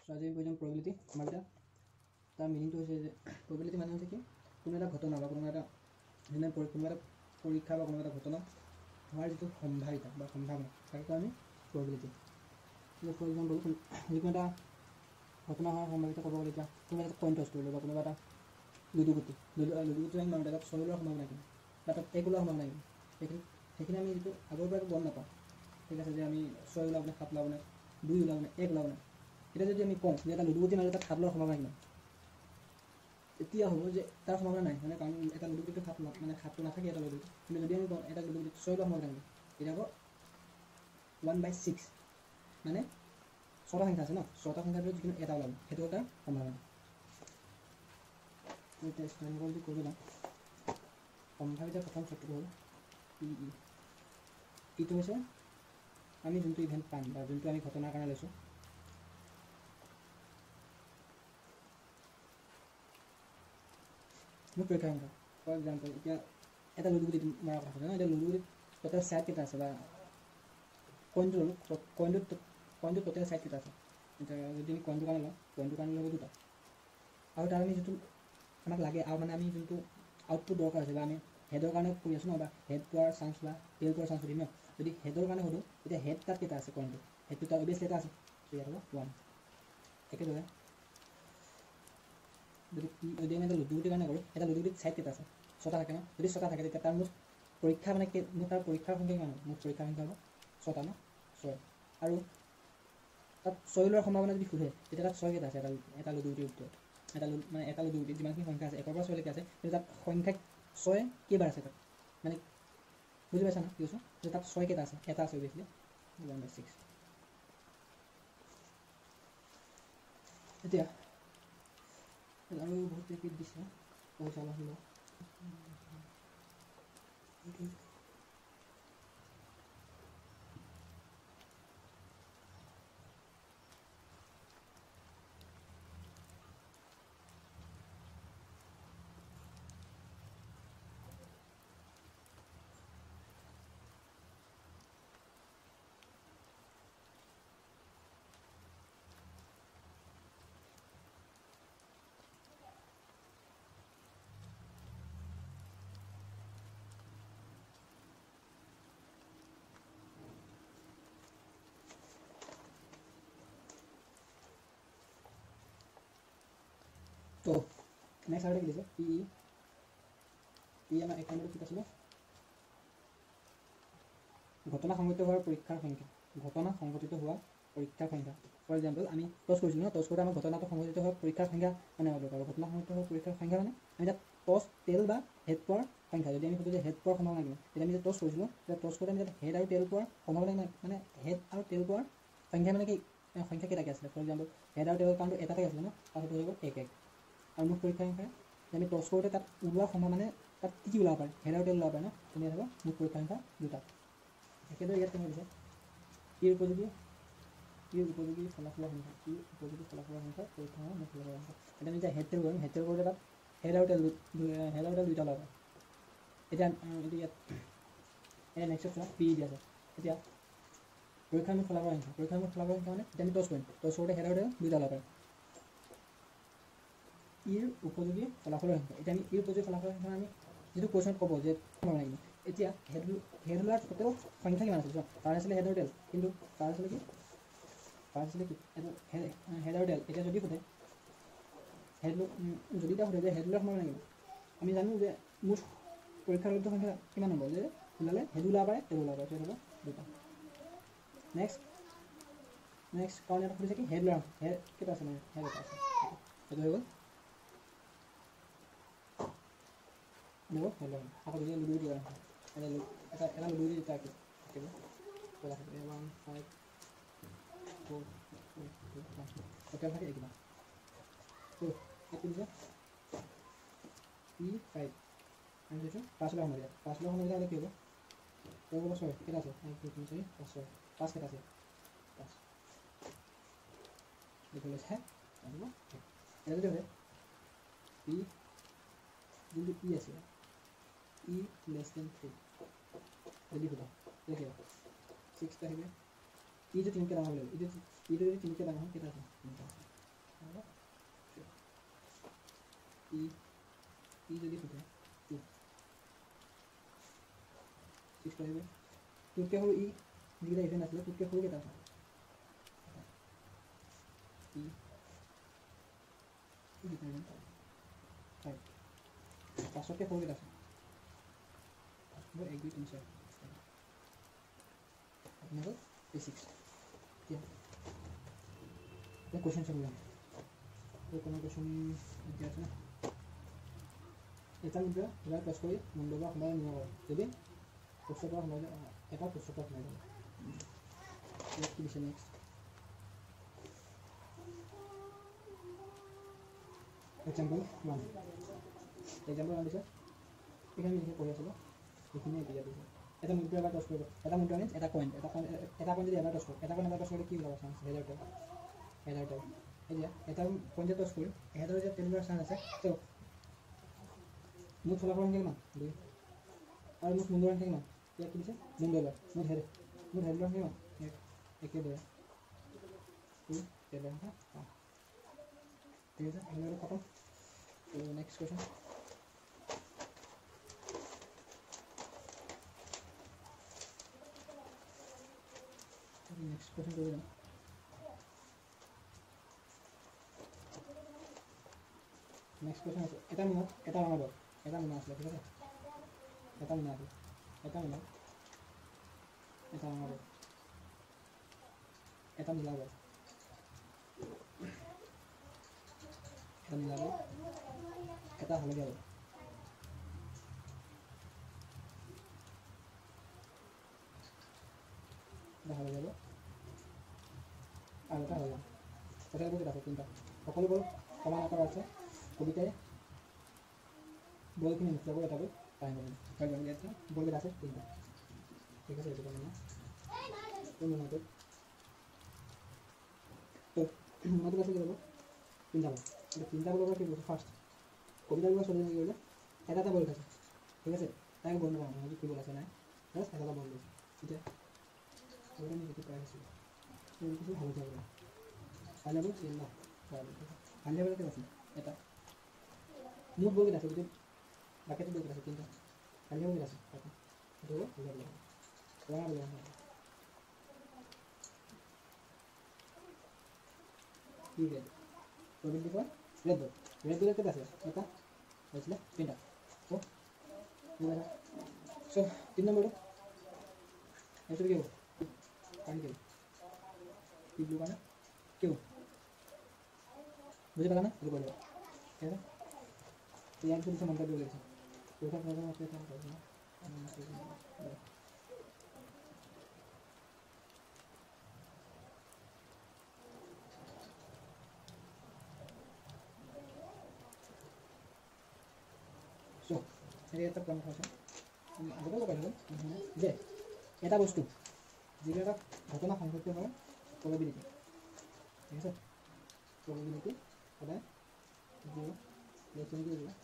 So আজি আমি বুঝলাম প্রবাবিলিটি আমার এটা তার মিনিংটো হৈছে যে প্রবাবিলিটি মানে হচ্ছে কি কোনো এটা ঘটনা বা কোনো এটা পরীক্ষা বা কোনো একটা ঘটনা হওয়ার যেটো সম্ভাৱিতা বা সম্ভাৱনা তাকে আমি প্রবাবিলিটি। ফর এক্সাম্পল যিকোনো এটা ঘটনা হওয়ার সম্ভাৱিতা ক'ব গ'লে এতিয়া কোনোবা এটা কইন টছ কৰিলোঁ বা কোনোবা এটা লুডুগুটি আমি মাৰোঁ তাত 6 ওলোৱাৰ সম্ভাৱনা কিমান বা তাত 1 ওলোৱাৰ সম্ভাৱনা কিমান সেইখিনি আমি যিটো আগৰ পৰা গম নাপাওঁ। ঠিক আছে যে আমি 6 ওলাব নে 7 ওলাব নে 2 ওলাব নে 1 ওলাব নে এটা যদি আমি কওঁ যে এটা লুডুগুটি মাৰিলে তাত 7 ওলোৱাৰ সম্ভাৱনা কিমান তেতিয়া হ'ব যে তাৰ সম্ভাৱনা নাই মানে কাৰণ এটা লুডুগুটিটো 7 মানে 7টো নাথাকে এটা লুডুগুটি কিন্তু যদি আমি কওঁ এটা লুডুগুটিত 6 ওলোৱাৰ সম্ভাৱনা কিমান তেতিয়া হ'ব 1/6 মানে 6টা সংখ্যা আছে ন 6টা সংখ্যাৰ ভিতৰত যিকোনো এটা ওলাব সেইটো এটা সম্ভাৱনা। এতিয়া স্টাৰ্টিং যদি কৰিব যাওঁ সম্ভাৱিত প্ৰথম চৰ্তটো হ'ল ইটো হৈছে আমি যোনটো ইভেণ্ট পাম বা যোনটো আমি ঘটনাৰ কাৰণে লৈছোঁ মোৰ পৰীক্ষা সংখ্যা। ফৰ এক্সাম্পল এতিয়া এটা লুডুগুটি মৰাৰ কথা কৈছে ন এতিয়া লুডুগুটিত টোটেল ছাইড কেইটা আছে বা কইনটো ল'লোঁ কইনটো টোটেল ছাইড কেইটা আছে এতিয়া যদি আমি কইনটোৰ কাৰণে ল'ব দুটা আৰু তাৰ আমি যিটো আমাক লাগে আৰু মানে আমি যোনটো আউটপুট দৰকাৰ হৈছে বা আমি হেডৰ কাৰণে কৰি আছোঁ ন বা হেড পোৱাৰ চান্স বা টেইল পোৱাৰ চান্স সুধিম ন যদি হেডৰ কাৰণে সোধোঁ তেতিয়া হেড তাত কেইটা আছে কইনটো হেডটো তাৰ অভিয়াছলি এটা আছে ইয়াত হ'ব 1। একেদৰে যদি আমি এটা লুডুগুটিৰ কাৰণে কৰোঁ এটা লুডুগুটিত ছাইড কেইটা আছে 6টা থাকে ন যদি 6টা থাকে তেতিয়া তাৰ মোৰ পৰীক্ষা মানে মোৰ তাৰ পৰীক্ষাৰ সংখ্যা কিমান হ'ব মোৰ পৰীক্ষাৰ সংখ্যা হ'ব 6টা ন 6 আৰু তাত 6 ওলোৱাৰ সম্ভাৱনা যদি সোধে তেতিয়া তাত 6 কেইটা আছে এটা লুডুগুটিৰ ভিতৰত এটা লুডুগুটিত যিমানখিনি সংখ্যা আছে 1ৰ পৰা 6লৈকে আছে কিন্তু তাত সংখ্যা 6 কেইবাৰ আছে তাত মানে বুজি পাইছা না কি কৈছোঁ যে তাত 6 কেইটা আছে এটা আছে অভিয়াছলি 1/6। এতিয়া আৰু বহুত ৰিপিট দিছে পইচা লাগিব তো নেক্সট আৰু কি দিছে আমাৰ 1 নম্বৰটো কি আছিলে ঘটনা সংঘটিত হোৱাৰ পৰীক্ষাৰ সংখ্যা ফৰ এক্সাম্পল আমি টছ কৰিছিলোঁ ন টছ কৰোঁতে আমাৰ ঘটনাটো সংঘটিত হোৱা পৰীক্ষাৰ সংখ্যা মানে হ'ব দৰকাৰ ঘটনা সংঘটিত হোৱা পৰীক্ষাৰ সংখ্যা মানে আমি তাত টছ টেইল বা হেড পোৱাৰ সংখ্যা যদি আমি সোধোঁ যে হেড পোৱাৰ সম্ভাৱনা কিমান তেতিয়া আমি যে টছ কৰিছিলোঁ তেতিয়া টছ কৰোঁতে আমি তাত হেড আৰু টেইল পোৱাৰ সম্ভাৱনা কিমান মানে হেড আৰু টেইল পোৱাৰ সংখ্যা মানে কি সংখ্যা কেইটাকৈ আছিলে ফৰ এক্সাম্পল হেড আৰু টেইলৰ কাৰণটো এটাতে আছিলে ন তাৰপিছত হৈ গ'ল 1 আৰু মোক পৰীক্ষাৰ সংখ্যা আমি টছ কৰোঁতে তাত ওলোৱা সম্ভাৱনা মানে তাত কি ওলাব পাৰে হেড আৰু টেইল ওলাব পাৰে ন তেনে হ'ব মোক পৰীক্ষাৰ সংখ্যা 2টা। একেদৰে ইয়াত কেনেকৈ দিছে ইৰ উপযোগী ফলাফলৰ সংখ্যা পৰীক্ষা মোক ফলাফলৰ সংখ্যা এতিয়া আমি হেড টেইল কৰিম হেড টেইল কৰোঁতে তাত হেড আৰু টেইল 2টা ওলাব পাৰে। এতিয়া ইয়াত নেক্সট চোৱা পি দিয়া আছে এতিয়া পৰীক্ষাৰ মোক ফলাফলৰ সংখ্যা মানে এতিয়া আমি টছ কৰিম টছ কৰোঁতে হেড আৰু টেইল 2টা ওলাব পাৰে। ইৰ উপযোগী ফলাফলৰ সংখ্যা এতিয়া আমি ইৰ উপযোগী ফলাফলৰ সংখ্যা আমি যিটো কুৱেশ্যনত ক'ব যে সম্ভাৱনা কিমান এতিয়া হেড ওলোৱাৰ টোটেল সংখ্যা কিমান আছিল তাৰ আছিলে হেড আৰু টেইল কিন্তু তাৰ আছিলে কি হেড আৰু টেইল এতিয়া যদি সোধে যদি এটা সোধে যে হেড ওলোৱাৰ সম্ভাৱনা কিমান আমি জানো যে মোৰ পৰীক্ষাৰ সংখ্যা কিমান হ'ব যে ওলালে হেড ওলাব পাৰে টেইল ওলাব পাৰে সেইটো হ'ব 2টা। নেক্সট কাৰণ এটা সুধিছে কি হেড ওলোৱাৰ হেড কেইটা আছে মানে হেড এটা আছে সেইটো হৈ গ'ল আকৌ যদি লুডুগুটি এটা লুডুগুটি দুটা থাকিব 1 5 4 টোটেল থাকে কিমান তো এইটো দিছে P5 আমি দিছোঁ 5 ওলোৱাৰ সময় 5 ওলোৱাৰ সময় হ'লে কি হ'ব 6 কেইটা আছে 1 2 3 4 5 6 5 কেইটা আছে 5 এইটো লৈছে আহিব এতিয়া যদি হয় P যোনটো P আছে E less than 3 যদি সোধা দেখি 6 আহিব ইটো 3কে ডাঙৰ হ'ব লাগিব ইটো যদি 3কে ডাঙৰ হয় কেইটা আছে 3টা আছে ই যদি সোধে 2 6 আহিব 2কে সৰু ই যিকেইটা ইভেণ্ট আছিলে 2কে সৰু কেইটা আছে ই কেইটা ইভেণ্ট 5 5তকে সৰু কেইটা আছে 1 2 3 4 আপনার बेसिक्स क्या क्वेश्चन चल रहा है तो কোনো क्वेश्चन दिया আছে না এটা মুদ্রা এবার প্রেস কৰি মণ্ডলক সময় নিব যদি পুস্তকৰ সময় এটা পুস্তকৰ সময় কি দিছে নেক্সট এক্সাম্পল 1 দিছে এখানে লিখে পঢ়ি আছিলো এখানে দিয়া দিছে এটা মুদ্রা এবার টস করব এটা মুদ্রা মিন্স এটা পয়েন্ট যদি এবার টস করব এটা পয়েন্ট এবার টস করলে কি হবে চান্স হেডার টাইপ এই যে এটা পয়েন্ট টস করি হেডার যে টেলিগ্রাফ চান্স আছে তো মুখ ফলাফল সংখ্যা কিমান 2 আর মুখ মুন্ডৰ সংখ্যা কিমান ইয়াত কি দিছে মুন্ডলৰ মুখ হেডাৰ সংখ্যা কিমান একে দৰে 2 টেলিগ্রাফ সংখ্যা ঠিক আছে এবারে খতম তো নেক্সট কোশ্চেন नेक्स्ट क्वेश्चन करें नेक्स्ट क्वेश्चन আছে এটা মনত এটা বানাব এটা মনত আছে ঠিক আছে এটা মনত আছে এটা মনত এটা বানাব এটা মিলাব এটা হলে গেল এটা হলে গেল আর এটা হলো এটা বলতে দেখো তিনটা সকলবোৰ সমান আকার আছে কবিতায় বলখিনি মিক্স করে এটা বল টাইম হবে কাজ হয়ে যাচ্ছে বলবে আছে তিনটা ঠিক আছে এটা মানে তো মনে তো আমাদের কাছে কি হলো তিনটা বল এটা তিনটা বল কি বলবো ফার্স্ট কবিতাগুলো সরে নিয়ে গেলে এটা বল আছে ঠিক আছে তাই বন্ধ করা হবে কি বল আছে না বাস এটা বল দিছি ঠিক আছে ওটা নিয়ে কিছু প্রাইস তো কিছু ভালো যাবে ভালো হবে তিন না ভালো হবে তো আছে এটা মুখ বলকে আছে কিন্তু বাকিটা বলকে আছে তিনটা ভালো হবে আছে এটা হলো ভালো হবে ওরা বলে ঠিক আছে প্রবৃদ্ধি কর রেড রেড কেটে আছে এটা বুঝলে তিনটা তো সো 3 নম্বর এটা কি হবে পানি দেব কি ব্লু কানা কেউ বুঝে পেলা না শুরু করে দেবো ঠিক আছে এই এক দুটো মন্তব্য বলেছে ওটা প্রবলেম আছে এটা করব না সো এটা একটা প্রমাণ আছে আগতে লগাই দিলো যে এটা বস্তু যেটা ঘটনা সংঘটিত হয় probability ঠিক আছে probability সদায় 0 লেখনি দিয়ে দিবা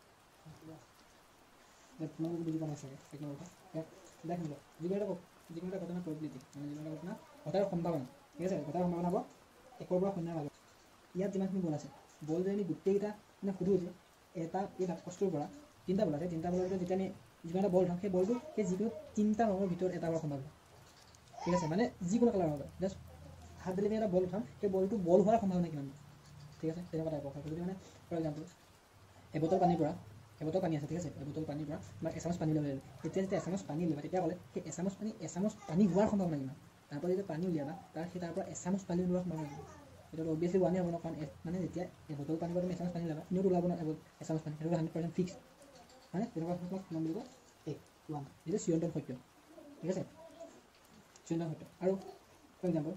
তোমাক বুজি পোৱা নাই চাগে এক নম্বৰ দেখুন যিকোনো ঘটনা probability মানে যিকোনো ঘটনা ঘটাৰ সম্ভাৱনা ঠিক আছে ঘটাৰ সম্ভাৱনা হ'ব 1 পৰা 0 ৰ মাজত ইয়াত যিমানখিনি বল আছে বল যদি গোটেইটা মানে সুধো যে এটা এই বস্তুৰ পৰা তিনটা বল আছে তিনটা বলৰ ভিতৰত যেতিয়া আমি যিকোনো বল থাকে বলটো সেই যিকোনো তিনটা ৰঙৰ ভিতৰত এটা হোৱাৰ সম্ভাৱনা ঠিক আছে মানে যিকোনো কালাৰ হ'ব জাস্ট হাত দিলে এটা বল উঠাম সেই বলটো বল হোৱাৰ সম্ভাৱনা কিমান ঠিক আছে তেনেকুৱা টাইপৰ কথা যদি মানে ফৰ এক্সাম্পল এবটল পানীৰ পৰা এবটল পানী আছে ঠিক আছে এবটল পানীৰ পৰা বা এচামুচ পানী ল'ব তেতিয়া যেতিয়া এচামুচ পানী উলিয়াবা তেতিয়া ক'লে সেই এচামুচ পানী হোৱাৰ সম্ভাৱনা কিমান তাৰপৰা যেতিয়া পানী উলিয়াবা তাৰ পৰা এচামুচ পানী ওলোৱাৰ সম্ভাৱনা কিমান এটা অবভিয়াছলি ওৱানেই হ'ব ন কাৰণ মানে যেতিয়া এবটল পানীৰ পৰা তুমি এচামুচ পানী ল'বা এনেও ওলাব ন এচামুচ পানী সেইটো 100% ফিক্স মানে তেনেকুৱা ক্ষেত্ৰত কিমান দিব 1 যিটো চিৰন্তন সত্য ঠিক আছে চিৰন্তন সত্য আৰু ফৰ এক্সাম্পল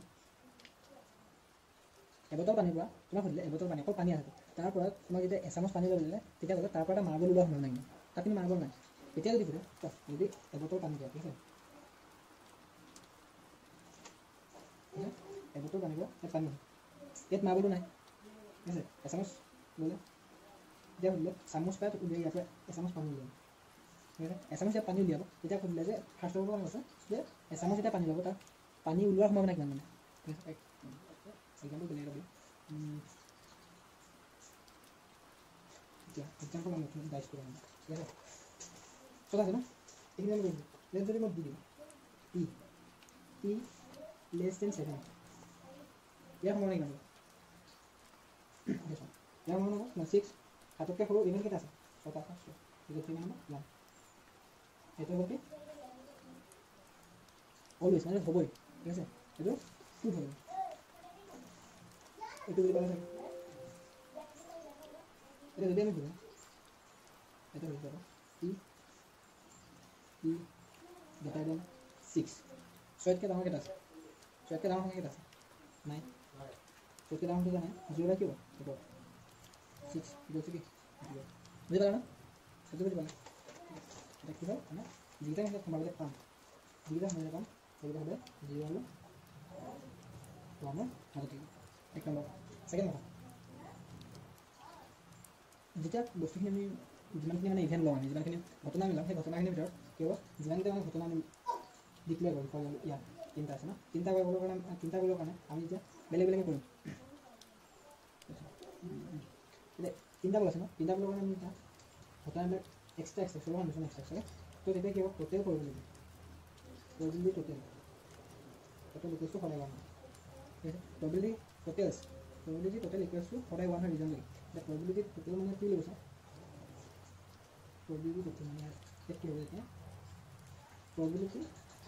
এবটল পানীৰ পৰা তোমাক সুধিলে এবটল পানী অকল পানী আছে তাৰ পৰা তোমাক যেতিয়া এচামুচ পানী ল'ব দিলে তেতিয়া ক'লে তাৰ পৰা এটা মাৰ্বল ওলোৱা সম্ভাৱনা নাই তাত কিন্তু মাৰ্বল নাই এতিয়া যদি সুধে যদি এবটল পানী দিয়া ঠিক আছে এবটল পানীৰ পৰা পানী ইয়াত মাৰ্বলটো নাই ঠিক আছে এচামুচ ল'লে এতিয়া সুধিলে চামুচ পাই উলিয়াই ইয়াৰ পৰা এচামুচ পানী উলিয়াব ঠিক আছে এচামুচ ইয়াত পানী উলিয়াব তেতিয়া সুধিলে যে ফাৰ্ষ্ট অফ অল আছে যে এচামুচ যেতিয়া পানী ল'ব তাৰ পানী ওলোৱাৰ সম্ভাৱনা কিমান মানে ঠিক আছে এক্সাম্পল বেলেগ এতিয়া এক্সাম্পল আমি নতুন ডাইছ কৰিম ঠিক আছে চলা আছে ন এইখিনি আমি কৰিম লেট যদি মই দি দিওঁ ই লেছ দেন 7 ইয়াৰ সমান কিমান ইয়াৰ সমান হ'ব 6 হাততকৈ সৰু ইভেন কেইটা আছে 6টা আছে কিমান হ'ব 1 এইটো হ'ব কি অলৱেজ মানে হ'বই ঠিক আছে এইটো 2 হ'ব এইটো বুলি ক'লে এটা যদি আমি ধৰোঁ এটা হৈ যাব ই গ্ৰেটাৰ দেন 6 ছয়তকৈ ডাঙৰ কেইটা আছে ছয়তকৈ ডাঙৰ সংখ্যা কেইটা আছে নাই ছয়তকৈ ডাঙৰ সংখ্যা নাই 0 কি হ'ব 6 গৈছে কি বুজি পালা ন সেইটো বুজি পালা এটা কি হয় মানে যিকেইটা সংখ্যা সোমাবলৈ পাম যিকেইটা সোমাবলৈ পাম সেইকেইটা হ'লে 0 আৰু 1ৰ মাজত থাকিব 1 নম্বৰ ছেকেণ্ড কথা যেতিয়া বস্তুখিনি আমি যিমানখিনি মানে ইভেণ্ট লওঁ আমি যিমানখিনি ঘটনা মিলাম সেই ঘটনাখিনিৰ ভিতৰত কি হ'ব যিমানকেইটা মানে ঘটনা আমি ডিক্লেয়াৰ কৰোঁ ফৰ এক্সাম্পল ইয়াত 3টা আছে ন 3টা কৰিবৰ কাৰণে আমি এতিয়া বেলেগ বেলেগে কৰিম এতিয়া 3টা বল আছে ন 3টা বলৰ কাৰণে আমি এতিয়া ঘটনাবিলাক এক্সট্ৰা চবৰ কাৰণে এক্সট্ৰা তো তেতিয়া কি হ'ব টোটেল কৰিব লাগিব প্ৰবিলিটি টোটেল ইকুৱেলছ টু সদায় 1 ঠিক আছে প্ৰবিলিটি টোটেল ইকুৱেলছ টু সদায় 1 হয় ৰিজন লৈ এতিয়া প্ৰবিলিটি টোটেল মানে কি বুলি কৈছে প্ৰবিলিটি টোটেল মানে ইয়াত কি হ'ব এতিয়া প্ৰবিলিটি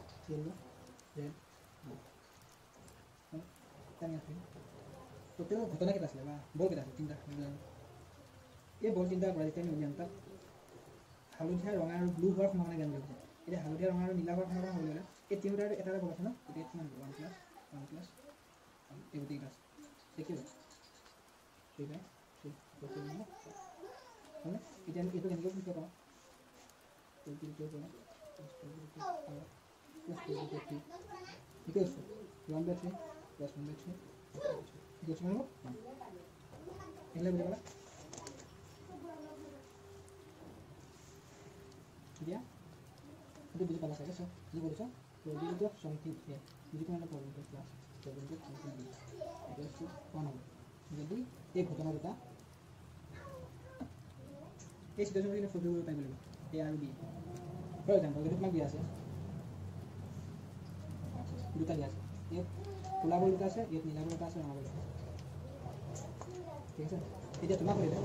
টোটেল ঘটনা কেইটা আছিলে বা বল কেইটা আছে 3টা এই বল 3টাৰ পৰা যেতিয়া আমি উলিয়াম তাত হালধীয়া ৰঙা আৰু ব্লু হোৱাৰ সম্ভাৱনা জ্ঞান কৰিছে এতিয়া হালধীয়া ৰঙা আৰু নীলা হোৱাৰ সম্ভাৱনা হ'বলৈ হ'লে এই তিনিটাৰ এটা বল আছে ন গতিকে কিমান হ'ব 1 প্লাছ এই গোটেইকেইটা আছে ঠিক আছে 3/3 হয়নে এতিয়া আমি এইটো কেনেকৈ বুজি পাওঁ equals to 1/3 plus 1/3 equals to 1 এগুলো বুঝে গেল দিয়া এটা বুঝে পালা থাকে সো কি বলছো probability of something a যদি কোনো একটা probability plus probability of something b equals to 1 হবে যদি এই ঘটনা দুটা এই সিচুয়েশন যদি ফুলফিল কৰিব পাৰিব লাগিব a আৰু b ফৰ এক্সাম্পল যদি তোমাক দিয়া আছে দুটা দিয়া আছে এক কোলা বল দুটা আছে এক নীলা বল দুটা আছে ৰঙা বল আছে ঠিক আছে এতিয়া তোমাক কৰিলে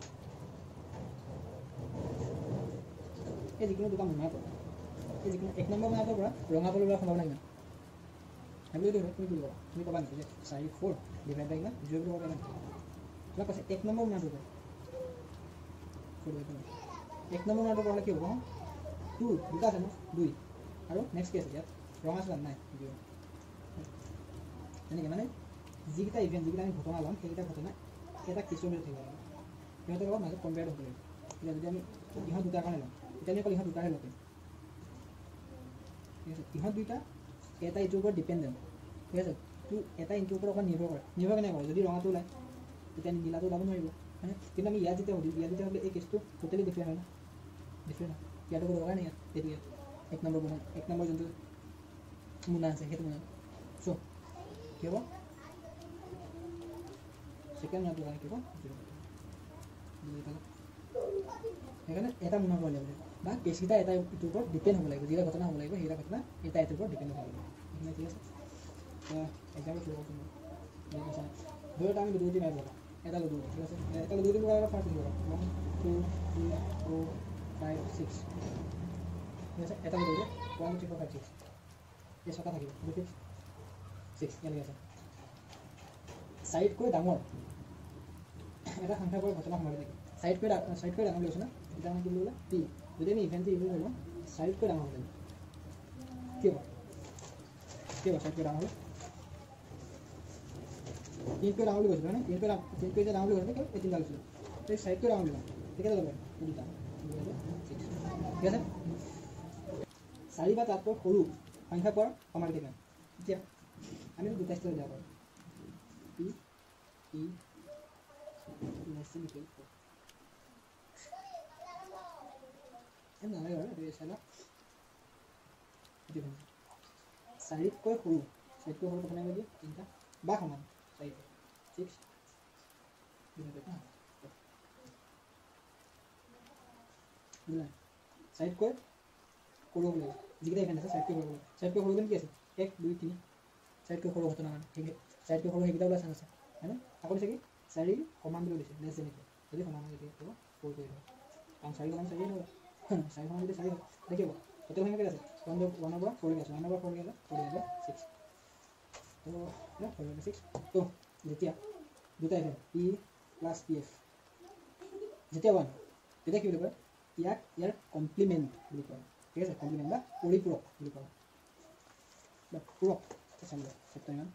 এই যিকোনো দুটা মুনাৰ পৰা এই যিকোনো এক নম্বৰ মুনাৰ পৰা ৰঙা বল ওলোৱাৰ সম্ভাৱনা কিমান আমি যদি তুমি বুলিবা তুমি পাবা নেকি যে 4 ডিভাইড বাই কিমান 0 বুলি ক'ব পাৰিবা তোমাক কৈছে এক নম্বৰ মুনাৰটো পৰা এক নম্বৰ মুনাৰটো পৰা কি হ'ব 2 দুটা আছে ন 2 আৰু নেক্সট কি আছে ইয়াত ৰঙা আছে নাই 0 এনেকৈ মানে যিকেইটা ইভেণ্ট যিকেইটা আমি ঘটনা ল'ম সেইকেইটা ঘটনা এটা কিছুৰ ভিতৰত থাকিব লাগিব সিহঁতৰ লগত মাজত কম্পেয়াৰ হ'ব লাগিব এতিয়া যদি আমি ইহঁত দুটাৰ কাৰণে ল'ম তেতিয়া আমি অকল ইহঁত দুটাৰহে ল'ম ঠিক আছে ইহঁত দুইটা এটা ইটোৰ ওপৰত ডিপেণ্ডেণ্ট ঠিক আছে তো এটা ইটোৰ ওপৰত অকণ নিৰ্ভৰ কেনেকৈ কৰে যদি ৰঙাটো ওলায় তেতিয়া নীলাটো ওলাব নোৱাৰিব হয়নে কিন্তু আমি ইয়াত যেতিয়া সুধিম ইয়াত যেতিয়া হ'লে এই কেছটো টোটেলি ডিফাৰেণ্ট হয় ন ডিফাৰেণ্ট হয় ইয়াতো কোনো দৰকাৰ নাই ইয়াত এইটো ইয়াত এক নম্বৰ যোনটো মুনা আছে সেইটো মুনা চ' কি হ'ব সেকেন্ড মুনাটো কাৰণে কি হ'ব সেইকাৰণে এটা মুনা হ'ব লাগিব বা কেছকেইটা এটা ইটোৰ ওপৰত ডিপেণ্ড হ'ব লাগিব যিটা ঘটনা হ'ব লাগিব সেইটা ঘটনা এটা ইটোৰ ওপৰত ডিপেণ্ড হ'ব লাগিব এইখিনি ঠিক আছে এক্সাম্পল কৰিব পাৰিম ধৰি আমি লুডুটি মাৰিব এটা লুডুটি ঠিক আছে এটা লুডুটি লগাই ফাৰ্ষ্ট দিব 1 2 3 4 5 6 ঠিক আছে এটা লুডুটি 1 2 3 4 5 6 এই ছটা থাকিব 6 ইয়ালৈ আছে চাইডকৈ ডাঙৰ এটা সংখ্যা পৰা ঘটনা সোমাই থাকে চাইডকৈ ডাঙৰ লৈছে না এটা মানে কি বুলি ক'লে পি যদি আমি ইভেণ্টটো ইউজ কৰোঁ চাইডকৈ ডাঙৰ হ'ব লাগিব কি হ'ব চাইডকৈ ডাঙৰ হ'ব তিনকৈ ডাঙৰ বুলি কৈছিলোঁ হয়নে তিনকৈ যে ডাঙৰ বুলি কৈছিলোঁ এই তিনিটা লৈছিলোঁ এই চাইডকৈ ডাঙৰ বুলি কেতিয়া ল'ব দুটা ঠিক আছে 4 বা তাতকৈ সৰু সংখ্যা পোৱাৰ সমানুপাতিক কিমান এতিয়া আমি দুটা ষ্টেপ যাব পাৰোঁ ই less than equal to 4 নালাগে আৰু এইটো চাই লওক চাৰিতকৈ সৰু প্ৰথমে কৈ দিয়ে তিনিটা বা সমান 4 6 বুজিলা চাৰিতকৈ সৰু হ'ব লাগিব যিকেইটা ইভেণ্ট আছে চাৰিতকৈ সৰু হ'ব চাৰিতকৈ সৰু ইভেণ্ট কি আছে 1 2 3 চাৰিতকৈ সৰু ঘটনা মানে ঠিক চাৰিতকৈ সৰু সেইকেইটা ওলাই চান্স আছে হয়নে আকৌ দিছে কি 4 সমান বুলি দিছে লেছ দেন ইকুৱেল যদি সমান হয় তেতিয়া হ'ব 4 কৰি দিব কাৰণ 4 সমান 4 হ'ব 4 সমান যদি 4 হয় দেখিব টোটেল সংখ্যা কেইটা আছে 1 1 পৰা 4 আছে 1 পৰা 4 গ'লে 4 যাব 6 তো না 4 যাব 6 তো যেতিয়া দুটা ইভেণ্ট p + pf যেতিয়া 1 তেতিয়া কি বুলি কয় ইয়াক ইয়াৰ কমপ্লিমেণ্ট বুলি কয় ঠিক আছে কমপ্লিমেণ্ট বা পৰিপূৰক বুলি কয় বা পূৰক চাম চেপ্টাৰ ইমান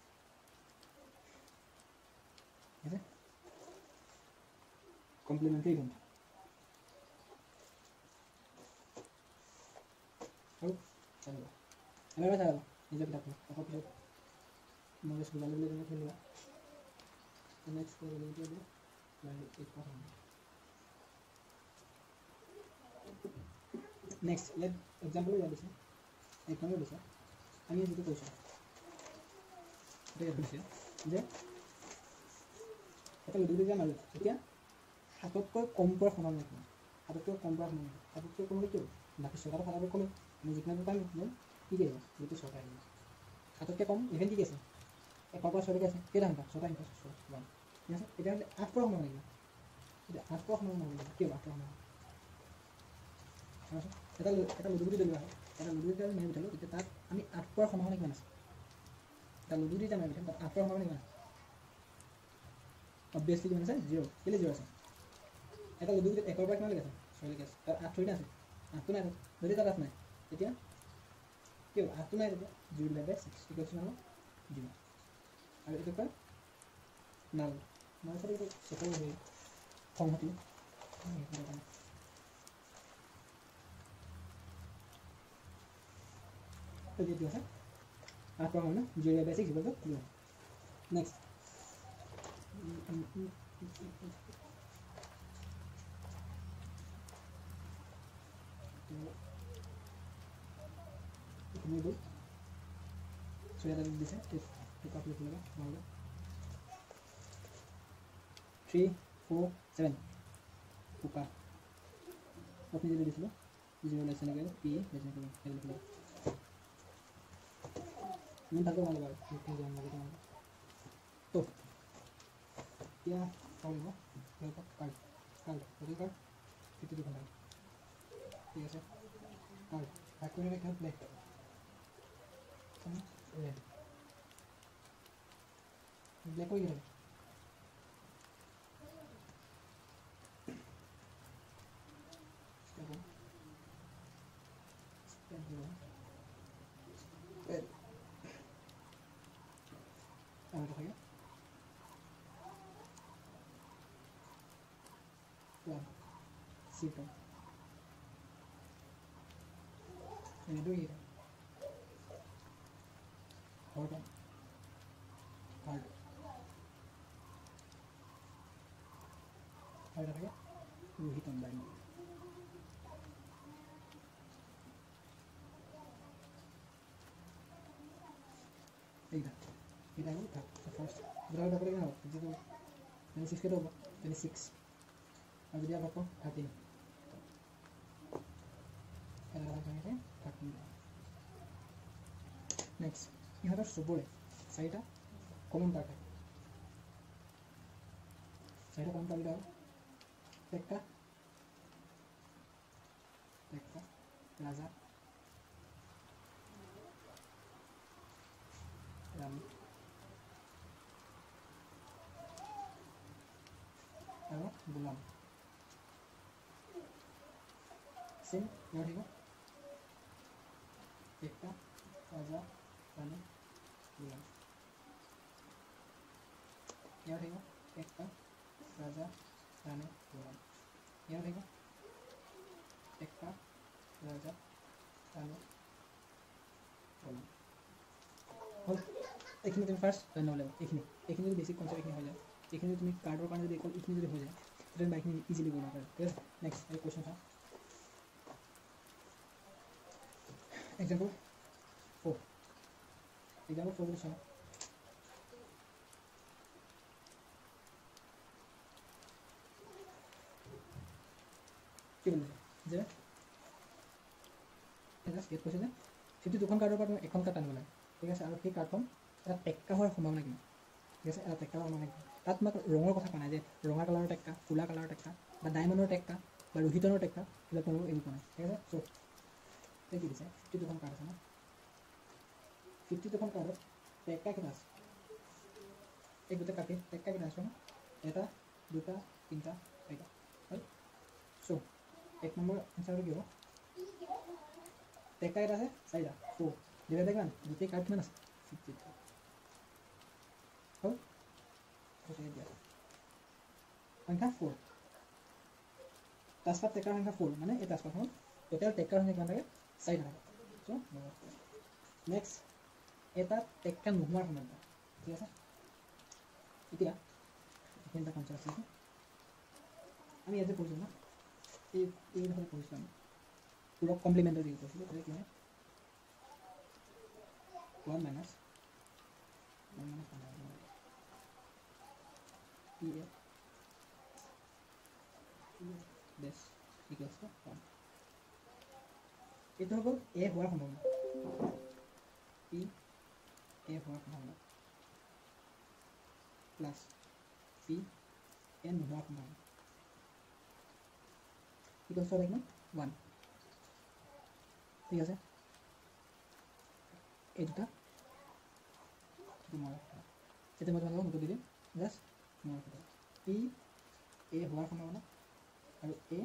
ঠিক আছে কমপ্লিমেণ্টাৰী ইভেণ্ট আৰু চালো এবাৰ চালো নিজৰ কিতাপখন আকৌ পিছত নলেজ বুজালে বুলি তুমি থৈ লোৱা নেক্সট কৰিব লাগিব নেক্সট ইয়াত এক্সাম্পল ইয়াত দিছে এক নম্বৰ দিছে আমি যিটো কৈছোঁ সেইটো কৈছে যে এটা লুডু যে মাৰিলোঁ এতিয়া হাততকৈ কম পৰা সমান নহয় হাততকৈ কম পৰা সমান হাততকৈ কম কিয় বাকী ছয়টা ফালৰ ক'লোঁ আমি যিখিনি পাম কি কৰিব যিটো ছয়টা আহিব হাততকৈ কম ইভেণ্ট কি আছে 1 পৰা 6 লৈকে আছে কেইটা সংখ্যা 6টা সংখ্যা 1 ঠিক আছে তেতিয়াহ'লে 8 পৰা সমান লাগিব এতিয়া 8 পৰা সমান হ'ব কিয় 8 পৰা সমান এটা লুডু গুটি দলিওৱা হয় এটা লুডু গুটি মাৰি উঠালোঁ তেতিয়া তাত আমি 8 পৰা সমান কিমান আছে এটা লুডু গুটি মাৰি উঠাম তাত 8 পৰা সমান কিমান আছে অবভিয়াছলি কিমান আছে 0 কেলৈ 0 আছে এটা লুডু গুটিত 1 পৰা কিমান লৈকে আছে 6 লৈকে আছে তাত 8 থৈ আছে 8টো নাই যদি তাত 8 নাই তেতিয়া কিয় 8টো নাই তেতিয়া 0/6 ইকুৱেলছ হ'ব 0 আৰু এইটো কয় নাল নাল চাই এইটো চেকৰ হৈ সংহতি এইটো আছে 8 পৰা মানে 0/6 ইকুৱেল টু 0 নেক্সট এইখিনি গ'ল চ' ইয়াত দিছে টিক লিখি ল'বা নহ'লে 3 4 7 কুকা আপুনি যদি দিছিলোঁ 0 less than equal p less than equal লিখি ল'বা ইমান ভালকৈ মন ল'বা তো এতিয়া কৰিব কাৰ্ড সেইটো কাৰ্ড 52 ঘণ্টা ঠিক আছে কাৰ্ড ভাগ কৰি কিহত ব্লেক ব্লেক কৰি থাকে আৰু এটা থাকে চিটো এইটো কি হৰ্ট হাৰ্ট আৰু এটা থাকে ৰোহিত অম্বানী এইটা হ'ল ফাৰ্ষ্ট দুটা ডাবল কিমান হ'ব যিটো 26 কেইটা হ'ব 26 আৰু যদি আকৌ 13 এটা থাকে 13 নেক্সট ইহঁতৰ চবৰে 4টা কমন পাৰ্ট থাকে 4টা কমন পাৰ্ট হ'ল টেক্কা ৰাজা ৰাণী আৰু গোলাম চেম ইয়াৰ থাকিব টেক্কা ৰাজা ৰাণী গোলাম ইয়াৰ থাকিব টেক্কা ৰাজা ৰাণী গোলাম ইয়াৰ থাকিব টেক্কা ৰাজা ৰাণী গোলাম হ'ল এইখিনি তুমি ফাৰ্ষ্ট জানিব লাগিব এইখিনি যদি বেছিক কনচেপ্ট এইখিনি হৈ যায় এইখিনি তুমি কাৰ্ডৰ কাৰণে যদি অকল এইখিনি যদি হৈ যায় তেতিয়া বাইকখিনি ইজিলি বনাব পাৰা ঠিক আছে নেক্সট এই কুৱেশ্যন চাওঁ এক্সাম্পল 4 যদি চাওঁ কি বলিছে যে এটা ষ্টেট কৈছে যে 52খন কাৰ্ডৰ পৰা তুমি এখন কাৰ্ড আনিব লাগে ঠিক আছে আৰু সেই কাৰ্ডখন এটা টেক্কা হোৱাৰ সম্ভাৱনা কিমান ঠিক আছে এটা টেক্কা হোৱাৰ সম্ভাৱনা কিমান তাত তোমাক ৰঙৰ কথা কোৱা নাই যে ৰঙা কালাৰৰ টেক্কা ক'লা কালাৰৰ টেক্কা বা ডায়মণ্ডৰ টেক্কা বা ৰোহিতনৰ টেক্কা সেইবিলাক তোমালোকক এইবোৰ কোৱা নাই ঠিক আছে চ' এই কি দিছে 52খন কাৰ্ড আছে ন 52খন কাৰ্ডত টেক্কা কেইটা আছে এই গোটেই কাৰ্ডে টেক্কা কেইটা আছে ন এটা দুটা তিনিটা চাৰিটা হয় চ' 1 নম্বৰ এনচাৰটো কি হ'ব টেক্কা কেইটা আছে চাৰিটা চ' ডিভাইড বাই কিমান গোটেই কাৰ্ড কিমান আছে 52 হ'ল সংখ্যা 4 তাজপাত টেক্কাৰ সংখ্যা 4 মানে এই তাজপাতখন টোটেল টেক্কাৰ সংখ্যা কিমান থাকে 4 থাকে চ' নেক্সট এটা টেক্কা নোহোৱাৰ সম্ভাৱনা ঠিক আছে এতিয়া এইখিনিটা কনচেপ্ট আছে আমি ইয়াতে পঢ়িছোঁ ন এইডোখৰ পঢ়িছোঁ আমি পূৰক কমপ্লিমেণ্টৰ দিকে কৈছিলোঁ তাতে কি হয় 1 minus PA dash equals to 1 এইটো হৈ গ'ল A হোৱাৰ সম্ভাৱনা P A হোৱাৰ সম্ভাৱনা প্লাছ P A নোহোৱাৰ সম্ভাৱনা equals to কিমান 1 ঠিক আছে এই দুটা এতিয়া মই তোমালোকক নোটত দি দিম জাষ্ট মই পি এ হোৱাৰ সম্ভাৱনা আৰু এ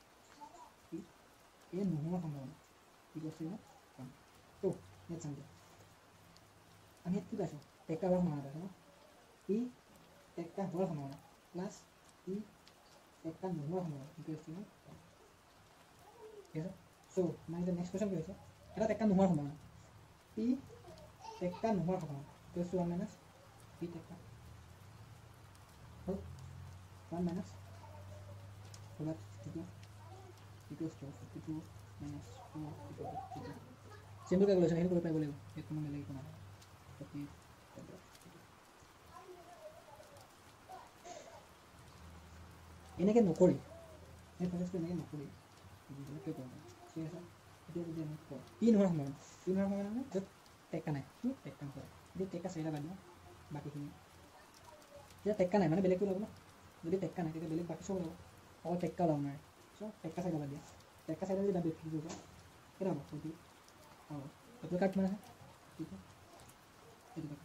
নোহোৱাৰ সম্ভাৱনা কি কৈছে কম তো নেট চাম দিয়া আমি ইয়াত কি পাইছোঁ টেক্কা হোৱাৰ সম্ভাৱনা পাইছোঁ ন পি টেক্কা হোৱাৰ সম্ভাৱনা প্লাছ পি টেক্কা নোহোৱাৰ সম্ভাৱনা কি কৈছে ঠিক আছে চ' মানে এতিয়া নেক্সট কুৱেশ্যন কি হৈছে এটা টেক্কা নোহোৱাৰ সম্ভাৱনা পি টেক্কা নোহোৱাৰ সম্ভাৱনা প্লাছ 1 minus পি টেক্কা হ'ল 1 minus what equals to 52 minus 4 simple calculation সেইটো কৰি পাৰিব লাগিব সেইটো কোনো বেলেগ একো নহয় এনেকৈ নকৰি এই প্ৰচেছটো এনেকৈ নকৰি ঠিক আছে এতিয়া যদি আমি কওঁ পি নোহোৱাৰ সম্ভাৱনা মানে য'ত টেক্কা নাই কি টেক্কা নকৰে যদি টেক্কা চাৰিটা বাদ দিওঁ বাকীখিনি যেতিয়া টেক্কা নাই মানে বেলেগটো ওলাব ন যদি টেক্কা নাই তেতিয়া বেলেগ বাকী চব ওলাব অকল টেক্কা ওলাব নোৱাৰে চ' টেক্কা চাৰিটা বাদ দিয়া টেক্কা চাৰিটা যদি বাদ দিয়ে কি কৰিব কেইটা হ'ব 40 হ'ব এইটো কাৰ্ড কিমান আছে এইটো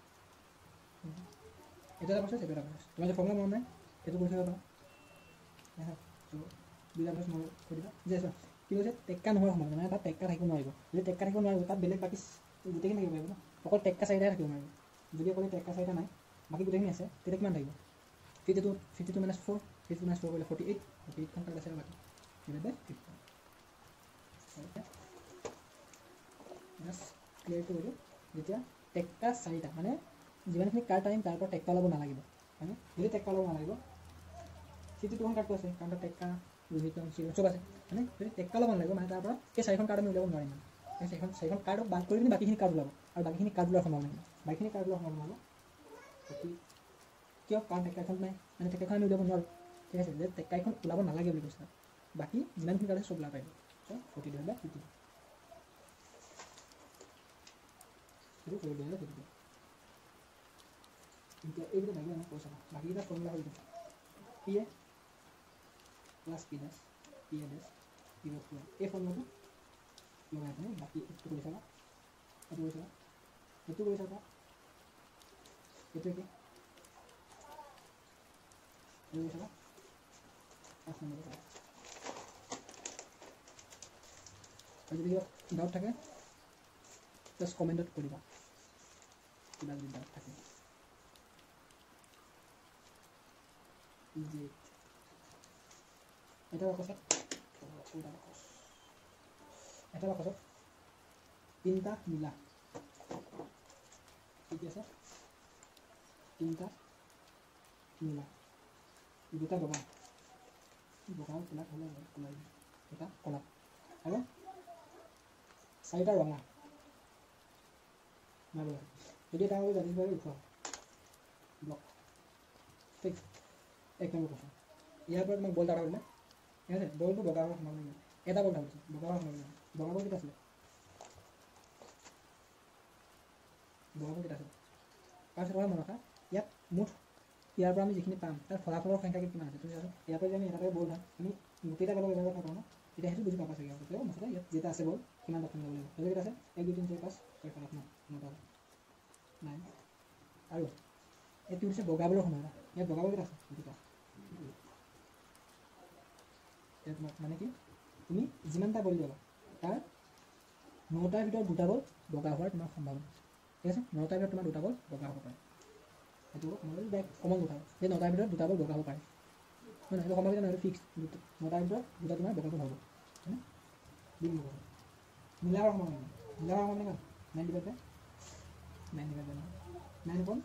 এটা প্ৰচেছ এইটো এটা প্ৰচেছ তোমাৰ যে ফৰ্মুলা মনত নাই সেইটো কৰি থাকিব পাৰা চ' দুটা প্ৰচেছ মই কৈ দিবা যে চোৱা কি কৈছে টেক্কা নোহোৱাৰ সম্ভাৱনা মানে তাত টেক্কা থাকিব নোৱাৰিব যদি টেক্কা থাকিব নোৱাৰিব তাত বেলেগ বাকী গোটেইখিনি থাকিব পাৰিব ন অকল টেক্কা চাৰিটাই থাকিব নোৱাৰিব যদি অকল টেক্কা চাৰিটা নাই বাকী গোটেইখিনি আছে তেতিয়া কিমান থাকিব 52 minus 4 52 minus 4 কৰিলে 48খন কাৰ্ড আছে আৰু বাকী ডিভাইড বাই 50 ক্লিয়াৰ কৰিলোঁ যেতিয়া টেক্কা চাৰিটা মানে যিমানখিনি কাৰ্ড আনিম তাৰ পৰা টেক্কা ওলাব নালাগিব হয়নে যদি টেক্কা ওলাব নালাগিব 52খন কাৰ্ডটো আছে কাৰণ তাত টেক্কা ৰোহিতন চিৰণ চব আছে হয়নে যদি টেক্কা ওলাব নালাগিব মানে তাৰ পৰা সেই 4খন কাৰ্ড আমি উলিয়াব নোৱাৰিম মানে 4খন কাৰ্ডক বাদ কৰি পিনি বাকীখিনি কাৰ্ড ওলাব আৰু বাকীখিনি কাৰ্ড ওলোৱাৰ সম্ভাৱনা নাই বাকীখিনি কাৰ্ড ওলোৱাৰ সম্ভাৱনা হ'ব কিয় কাৰণ টেক্কাখন নাই মানে টেক্কাখন আমি উলিয়াব নোৱাৰোঁ ঠিক আছে যে টেক্কাখন ওলাব নালাগে বুলি কৈছে বাকী যিমানখিনি কাৰ্ড আছে চব ওলাব পাৰিব চ' 40 ডিভাইড বাই 50 সেইটো কৰি দিয়া সেইটো এতিয়া এইকেইটা বাকী আমাক কৈছে বাকীকেইটা ফৰ্মুলা হৈ যাব P A plus P dash P A dash P dash এই ফৰ্মুলাটো লগাই পিনে বাকী এইটো কৰি চাবা এইটো কৰি চাবা এইটো কৰি চাবা এইটো একে এইটো কৰি চাবা 5 নম্বৰ চাবা আৰু যদি কিবা ডাউট থাকে জাষ্ট কমেণ্টত কৰিবা কিবা যদি ডাউট থাকে এটা বাকচত তিনিটা নীলা ঠিক আছে তিনিটা নীলা দুটা বগা কোলা হ'লে কোলা এটা কলা আৰু 4টা ৰঙা মাৰিব যদি এটা আমি জানি পাৰি উঠোৱা ব্লক ঠিক 1 নম্বৰ প্ৰশ্ন ইয়াৰ পৰা তোমাক বল এটা কৰিলে ঠিক আছে বলটো বগা হোৱাৰ সম্ভাৱনা নাই এটা বল ভাবিছোঁ বগা বল কেইটা আছিলে তাৰপিছত মনত ৰাখা ইয়াত মুঠ ইয়াৰ পৰা আমি যিখিনি পাম তাৰ ফলাফলৰ সংখ্যা কিমান আছে তুমি ইয়াৰ পৰা যদি আমি এটাকে বল আমি গোটেইটা বেলেগ বেলেগ কথা কওঁ ন তেতিয়া সেইটো বুজি পাবা চাগে আৰু মুঠতে ইয়াত যেটা আছে বল কিমান দক্ষিণ ল'ব লাগিব সেইটো কেইটা আছে 1 2 3 4 5 6 7 8 9 9 আৰু এইটো হৈছে বগা বলৰ সময় ইয়াত বগা বল কেইটা আছে দুটা মানে কি তুমি যিমানটা বল দিবা তাৰ 9টাৰ ভিতৰত দুটা বল বগা হোৱাৰ তোমাৰ সম্ভাৱনা ঠিক আছে 9টাৰ ভিতৰত তোমাৰ দুটা বল বগা হ'ব পাৰে সেইটো মই বেক কমন উঠাওঁ যে 9টাৰ ভিতৰত দুটা বল বগা হ'ব পাৰে মানে সেইটো সম্ভাৱনা নহয় ফিক্স 9টাৰ ভিতৰত দুটা তোমাৰ বগা বল হ'ব হয়নে দিম হ'ব মিলাৰ সম্ভাৱনা কিমান 9 divide 9 upon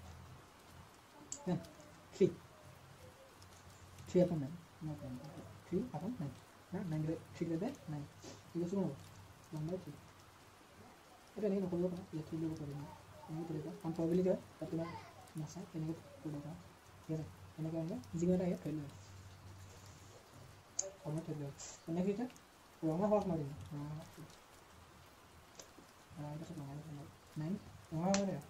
3 upon 9 3 upon 9 9 divided 3 divided 9 ঠিক আছে হ'ব 1/3 এটা এনেকৈ নকৰিব পাৰা ইয়াত 3 দিব পাৰিম এনেকৈ কৰিব পাৰা কাৰণ প্ৰবেবিলিটি হয় তাত তোমাৰ নাচাই এনেকৈ কৰিব পাৰা ঠিক আছে এনেকৈ আমি যিকোনো এটা ইয়াত থৈ দিলোঁ সময় থৈ দিলোঁ এনেকৈ এতিয়া ৰঙা হোৱা সময় দিম তাৰপিছত ৰঙা 9 ৰঙা হ'ব দে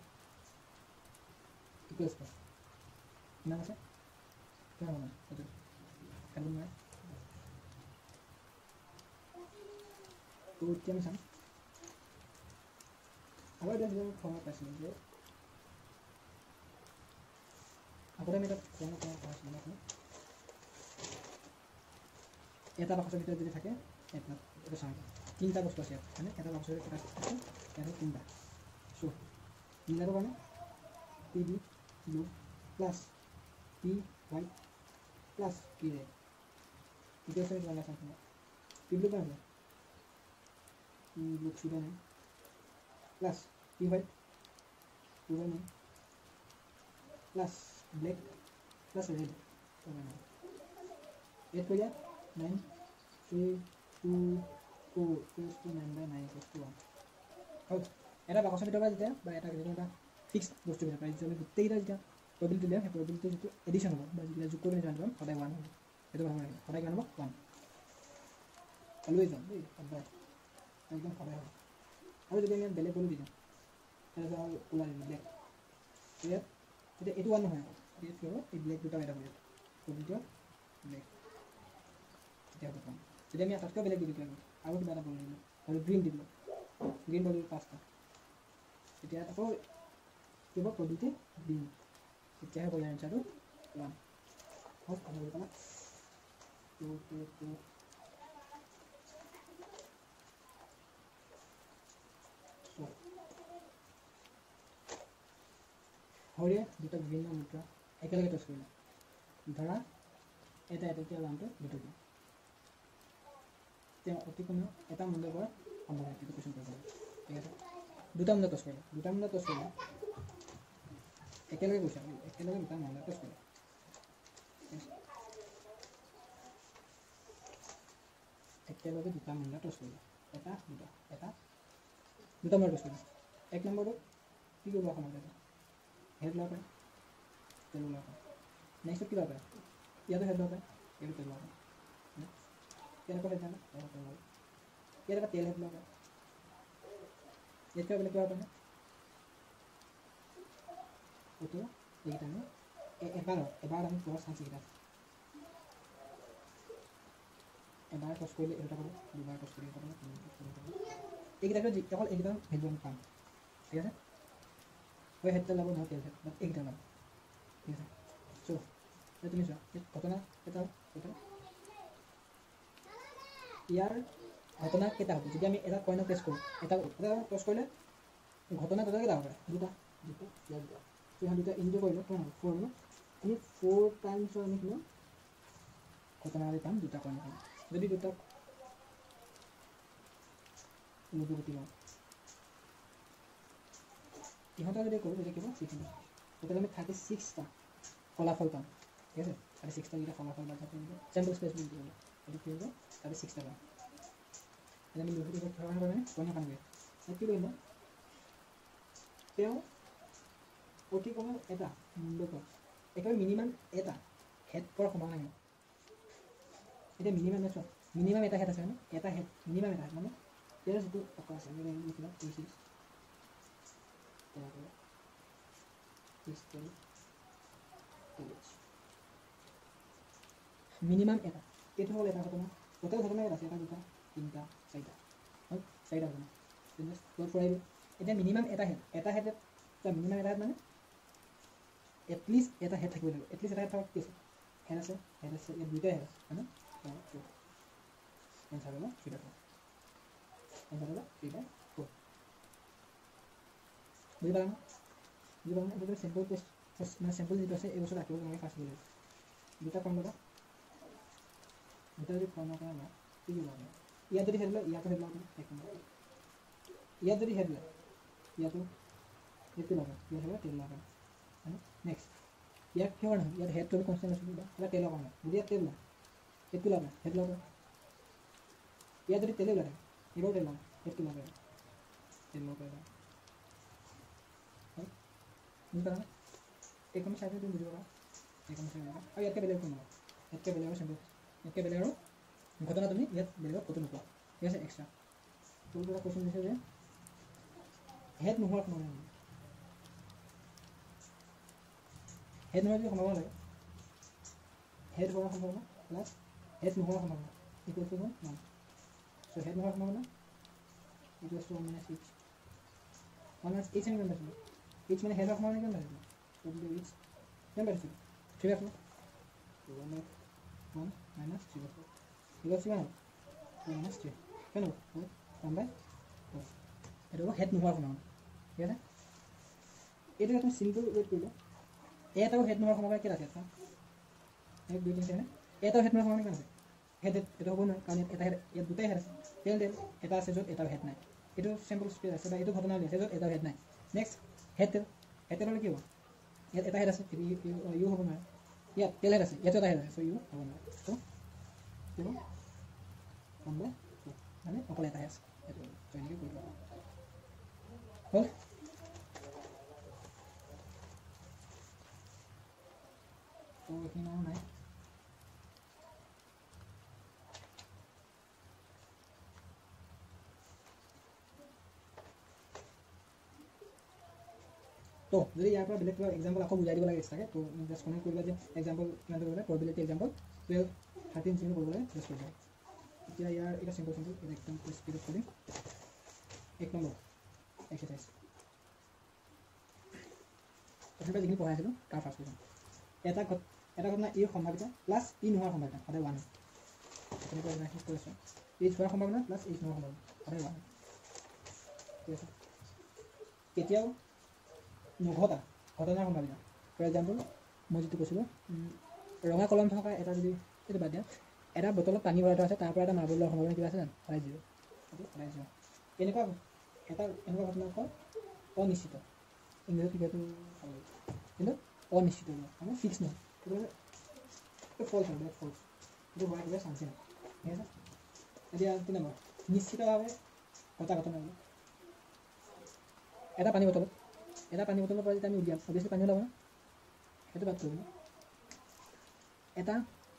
ইকুৱেলছ পাছ কিমান আছে কিমান হ'ব সেইটো কালি নোৱাৰে তো এতিয়া আমি চাম আগৰ এতিয়া যিটো সময় পাইছিলোঁ যে আগতে আমি এটা পাইছিলোঁ এটা বাকচৰ ভিতৰত যদি থাকে এইটো চাওঁ তিনিটা বস্তু আছে ইয়াত মানে এটা বাকচৰ ভিতৰত আছে ইয়াত তিনিটা চ' তিনিটাৰ কাৰণে P B blue plus P white plus P red এতিয়া আছে কিমান আছে পি ব্লু কিমান আছে P blue 3/9 plus P white 2/9 প্লাছ ব্লেক প্লাছ ৰেড 4/9 এড কৰিয়া 9 3 2 4 equals to 9/9 equals to 1 হয় এটা বাকচৰ ভিতৰত যেতিয়া বা এটা এটা ফিক্সড বস্তু ভিতৰত পাই যদি গোটেইকেইটা যেতিয়া প্ৰবিলিটি দিওঁ সেই প্ৰবিলিটি যিটো এডিশ্যন হ'ব বা যিবিলাক যোগ কৰি জানিব সদায় 1 হ'ব সেইটো ভাবিব লাগে সদায় কিমান হ'ব 1 অলৱেজ যাম দেই সদায় একদম সদায় হ'ব আৰু যদি আমি বেলেগ বলো দি দিওঁ তেনেকৈ ওলাই দিম ব্লেক ইয়াত তেতিয়া এইটো 1 নহয় ইয়াত কি হ'ব এই ব্লেক দুটা এটা হ'ব প্ৰবিলিটি ব্লেক তেতিয়া হ'ব 1 যদি আমি আটাইতকৈ বেলেগ দি দিওঁ আৰু কিবা এটা বলো দিলোঁ আৰু গ্ৰীণ দি দিলোঁ গ্ৰীণ বলো 5টা তেতিয়া আকৌ কি হ'ব প্ৰবিলিটি গ্ৰীণ তেতিয়াহে ক'লে এনচাৰটো 1 হওক কথা বুলি ক'লা 2 2 2 হৰিয়ে দুটা বিভিন্ন মুদ্ৰা একেলগে টচ কৰিলে ধৰা এটা এতিয়া লামটো দুটো দিয়ে তেওঁ অতি কমেও এটা মুদ্ৰা পৰা সম্ভৱ হয় এইটো কুৱেশ্যন কৰিব ঠিক আছে দুটা মুদ্ৰা টচ কৰিলে একেলগে কৈছে একেলগে দুটা মুদ্ৰা টচ কৰিলে একেলগে দুটা মুদ্ৰা টচ কৰিলে এটা দুটা মুদ্ৰা টচ কৰিলে এক নম্বৰটো কি কৰিব সময় হেড ল'ব পাৰে তেল ল'ব পাৰে নেক্সটত কি ল'ব পাৰে ইয়াতো হেড ল'ব পাৰে এইটো তেল ল'ব পাৰে কেনেকুৱা হেড জানো ইয়াত এটা তেল হেড ল'ব পাৰে ইয়াত কিবা বেলেগ কৰিব পাৰে এইটো এইকেইটা আমি এবাৰ আমি পোৱাৰ চান্স এইকেইটা এবাৰ টচ কৰিলে এটা পাব দুবাৰ টচ কৰিলে এটা পাব তিনিবাৰ টচ কৰিলে এইকেইটাকে অকল এইকেইটা ভেলু আমি পাম ঠিক আছে হয় হেড তেল ল'ব নহয় তেল হেড বাট এইকেইটা ল'ব ঠিক আছে চ' তুমি চোৱা ঘটনা এটা ইয়াৰ ঘটনা কেইটা হ'ব যদি আমি এটা কইনক টেষ্ট কৰোঁ এটা টচ কৰিলে ঘটনা দুটা কেইটা হ'ব পাৰে দুটা দুটা ইনটু কৰিলোঁ কিমান হ'ব 4 হ'ব আমি 4 টাইমছৰ আমি কিমান ঘটনা আমি পাম দুটা কইন পাম যদি দুটা লুডু গুটি লওঁ ইহঁতৰ যদি কৰোঁ তেতিয়া কিবা সেইখিনি তেতিয়া আমি 36টা ফলাফল পাম ঠিক আছে 36টা যেতিয়া ফলাফল পাম চেম্পল স্পেচ বুলি দিব এইটো কি হ'ব 36টা পাম এতিয়া আমি লুডু গুটি থকা কাৰণে কইন কাণগৈ কি কৰিম তেওঁ অতি কমেও এটা মুণ্ডকৰ একেবাৰে মিনিমাম এটা হেড কৰাৰ সম্ভাৱনা নাই এতিয়া মিনিমাম চোৱা মিনিমাম এটা হেড আছে মানে এটা হেড মিনিমাম এটা হেড মানে ইয়াৰ যিটো অক্ষ আছে আমি লিখিলা 26 তেনেকৈ মিনিমাম এটা এইটো হ'ল এটা ঘটনা টোটেল ঘটনা এটা আছে এটা দুটা তিনিটা চাৰিটা হ'ল চাৰিটা ঘটনা প্লট কৰাইলোঁ এতিয়া মিনিমাম এটা হেড মিনিমাম এটা হেড মানে এটলিষ্ট এটা হেড থাকিব লাগিব এটলিষ্ট এটা হেড থকা কি আছে হেড আছে ইয়াত দুইটাই হেড আছে হয়নে এনচাৰ হ'ল 3/4 এনচাৰ হ'ল 3/4 বুজি পালা এইটো চেম্পল টেষ্ট মানে চেম্পল যিটো আছে এই বস্তু ৰাখিব তোমালোকে ফাৰ্ষ্ট দিব লাগিব দুটা ফৰ্ম ল'বা দুটা যদি ফৰ্মৰ কাৰণে লওঁ কি কি ল'ব ইয়াত যদি হেড লয় ইয়াতো হেড ল'ব ইয়াত যদি হেড লয় ইয়াতো এইটো ল'ব ইয়াত হ'ব তেল ল'ব হয়নে নেক্সট ইয়াত কিয় নহয় ইয়াত হেডটো কনষ্টেণ্ট আছে বা এটা তেলৰ কাৰণে যদি ইয়াত তেল লয় সেইটো ল'ব হেড ল'ব ইয়াত যদি তেলেই লয় এইবাৰ তেল ল'ব সেইটো ল'ব তেল ল'ব পাৰিবা বুজি পালা এইখন চাইডে তুমি বুজিব পাৰা এইখন চাইডে আৰু ইয়াতকৈ বেলেগ কোনো নহয় ইয়াতকৈ বেলেগ আৰু চেম্পল ইয়াতকৈ বেলেগ আৰু ঘটনা তুমি ইয়াত বেলেগত ক'তো নোপোৱা ঠিক আছে এক্সট্ৰা তোৰ এটা কুৱেশ্যন দিছে যে হেড নোহোৱাৰ সম্ভাৱনা হেড নোহোৱাৰ যদি সম্ভাৱনা লাগে হেড হোৱাৰ সম্ভাৱনা প্লাছ হেড নোহোৱাৰ সম্ভাৱনা ইকুৱেল টু 1 চ' হেড নোহোৱাৰ সম্ভাৱনা ইকুৱেল টু 1 - h 1 - h আমি গম পাইছিলোঁ h মানে হেড হোৱাৰ সম্ভাৱনা কিমান পাইছিলোঁ চ' h কিমান পাইছিলোঁ 3/4 1 minus 3/4 equals to 1 minus 3 কিমান হ'ব 1/4 এইটো হ'ব হেড নোহোৱাৰ সম্ভাৱনা ঠিক আছে এইটো তুমি চিম্পল ৱেট কৰিবা এটাও হেড নোহোৱাৰ সম্ভাৱনা কেইটা আছে 1 2 3 4 এটাও হেড নোহোৱাৰ সম্ভাৱনা কিমান আছে হেড এটা হ'ব নহয় কাৰণ এটা হেড ইয়াত দুটাই হেড আছে তেল এটা আছে য'ত এটাও হেড নাই এইটো চেম্পল স্পেচ আছে বা এইটো ঘটনা উলিয়াইছে য'ত এটাও হেড নাই নেক্সট হেড হ'লে কি হ'ব ইয়াত এটা হেড আছে ইউ হ'ব নোৱাৰে ইয়াত তেল হেড আছে ইয়াতো এটা হেড আছে চ' ইউ হ'ব নোৱাৰে চ' কি হ'ব 1/4 মানে অকল এটাই আছে এইটো এনেকৈ কৰিব হ'ল তো এইখিনি আৰু নাই তো যদি ইয়াৰ পৰা বেলেগ কিবা এক্সাম্পল আকৌ বুজাই দিব লাগে এক্সট্ৰাকৈ তো জাষ্ট কমেণ্ট কৰিবা যে এক্সাম্পল কিমান কৰিলে প্ৰবেবিলিটি এক্সাম্পল 12 13 যিখিনি কৰিবলৈ জাষ্ট কৰিবা এতিয়া ইয়াৰ এটা চিম্পল এটা একদম স্পীডত কৰিম 1 নম্বৰ এক্সাৰচাইজ প্ৰথমতে যিখিনি পঢ়াইছিলোঁ তাৰ ফাৰ্ষ্ট কুৱেশ্যন এটা ঘটনা ই সম্ভাৱিতা প্লাছ ই নোহোৱাৰ সম্ভাৱিতা সদায় 1 তেনেকৈ এইখিনি কৈছোঁ ই হোৱাৰ সম্ভাৱনা প্লাছ ই নোহোৱাৰ সম্ভাৱনা সদায় 1 ঠিক আছে কেতিয়াও নঘটা ঘটনাৰ সম্ভাৱনা ফৰ এক্সাম্পল মই যিটো কৈছিলোঁ ৰঙা কলম থকা এটা যদি এইটো বাদ দিয়া এটা বটলত পানী ভৰাই থোৱা আছে তাৰ পৰা এটা মাৰ্বল লোৱাৰ সম্ভাৱনা কিবা আছে জানো সদায় 0 সদায় 0 এনেকুৱা ঘটনা কয় অনিশ্চিত ইংৰাজীত কিবাটো কিন্তু অনিশ্চিত মানে ফিক্স নহয় এইটো ফল্ছ হয় ফল্ছ এইটো হোৱাৰ কিবা চান্সেই নাই ঠিক আছে এতিয়া 3 নম্বৰ নিশ্চিতভাৱে ঘটা ঘটনা এটা পানী বটলৰ পৰা যেতিয়া আমি উলিয়াম অভিয়াছলি পানী ওলাব ন সেইটো বাদ কৰিব এটা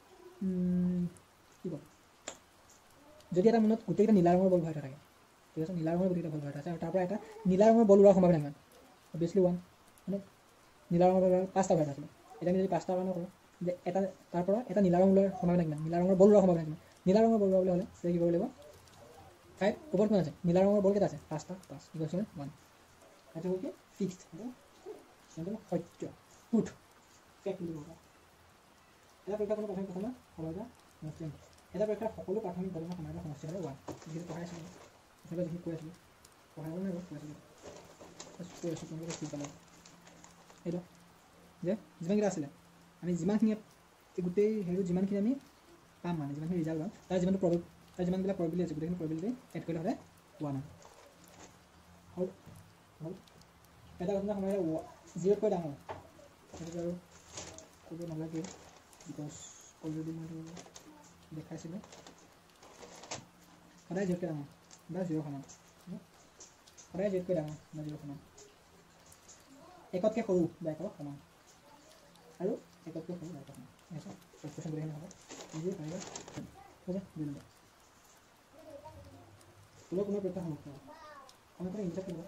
কি ক'ম যদি এটা মনত গোটেইকেইটা নীলা ৰঙৰ বল ভৰাই থোৱা থাকে ঠিক আছে নীলা ৰঙৰ গোটেইকেইটা বল ভৰাই থোৱা আছে আৰু তাৰ পৰা এটা নীলা ৰঙৰ বল ওলোৱাৰ সম্ভাৱনা কিমান অভিয়াছলি 1 মানে নীলা ৰঙৰ বল 5টা ভৰাই থোৱা আছিলে এতিয়া আমি যদি 5টা কাৰণে কৰোঁ যে এটা তাৰ পৰা এটা নীলা ৰঙৰ ওলোৱাৰ সম্ভাৱনা কিমান নীলা ৰঙৰ বল ওলোৱাৰ সম্ভাৱনা কিমান নীলা ৰঙৰ বল ওলাবলৈ হ'লে তেতিয়া কি কৰিব লাগিব 5 ওপৰত কিমান আছে নীলা ৰঙৰ বল কেইটা আছে 5টা 5 ইকুৱেল টু 1 সেইটো হ'ল কি ফিক্সড সেইটো সত্য ট্ৰুথ ফেক্ট বুলি কোৱা এটা পৰীক্ষা কোনো প্ৰাথমিক ঘটনা সমাজা মুছলিম এটা পৰীক্ষাৰ সকলো প্ৰাথমিক ঘটনা সমাজৰ সমষ্টি হ'লে 1 যিহেতু পঢ়াইছিলোঁ ওচৰতে যিখিনি কৈ আছিলোঁ পঢ়াব নাই কৈ আছিলোঁ তোমালোকে ঠিক পালে এইটো যে যিমানকেইটা আছিলে আমি যিমানখিনি গোটেই হেৰিটো যিমানখিনি আমি পাম মানে যিমানখিনি ৰিজাল্ট পাম তাৰ যিমানবিলাক প্ৰবেবিলিটি আছে গোটেইখিনি প্ৰবেবিলিটি এড কৰিলে হ'লে 1 হ'ল হ'ল এটা ঘটনা সময়ত 0তকৈ ডাঙৰ সেইটো আৰু ক'ব নালাগে বিকজ অলৰেডি মইতো দেখাইছিলোঁ সদায় 0তকৈ ডাঙৰ বা 0 সমান সদায় 0তকৈ ডাঙৰ বা 0 সমান 1তকৈ সৰু বা 1 সমান আৰু 1তকৈ সৰু বা 1 সমান ঠিক আছে কুৱেশ্যন গোটেইখিনি হ'ব নিজেই পাৰিবা ঠিক আছে 2 নম্বৰ তলৰ কোণৰ পৰীক্ষা সমৰ্থ সমৰ্থ ইংলিছত কৰিব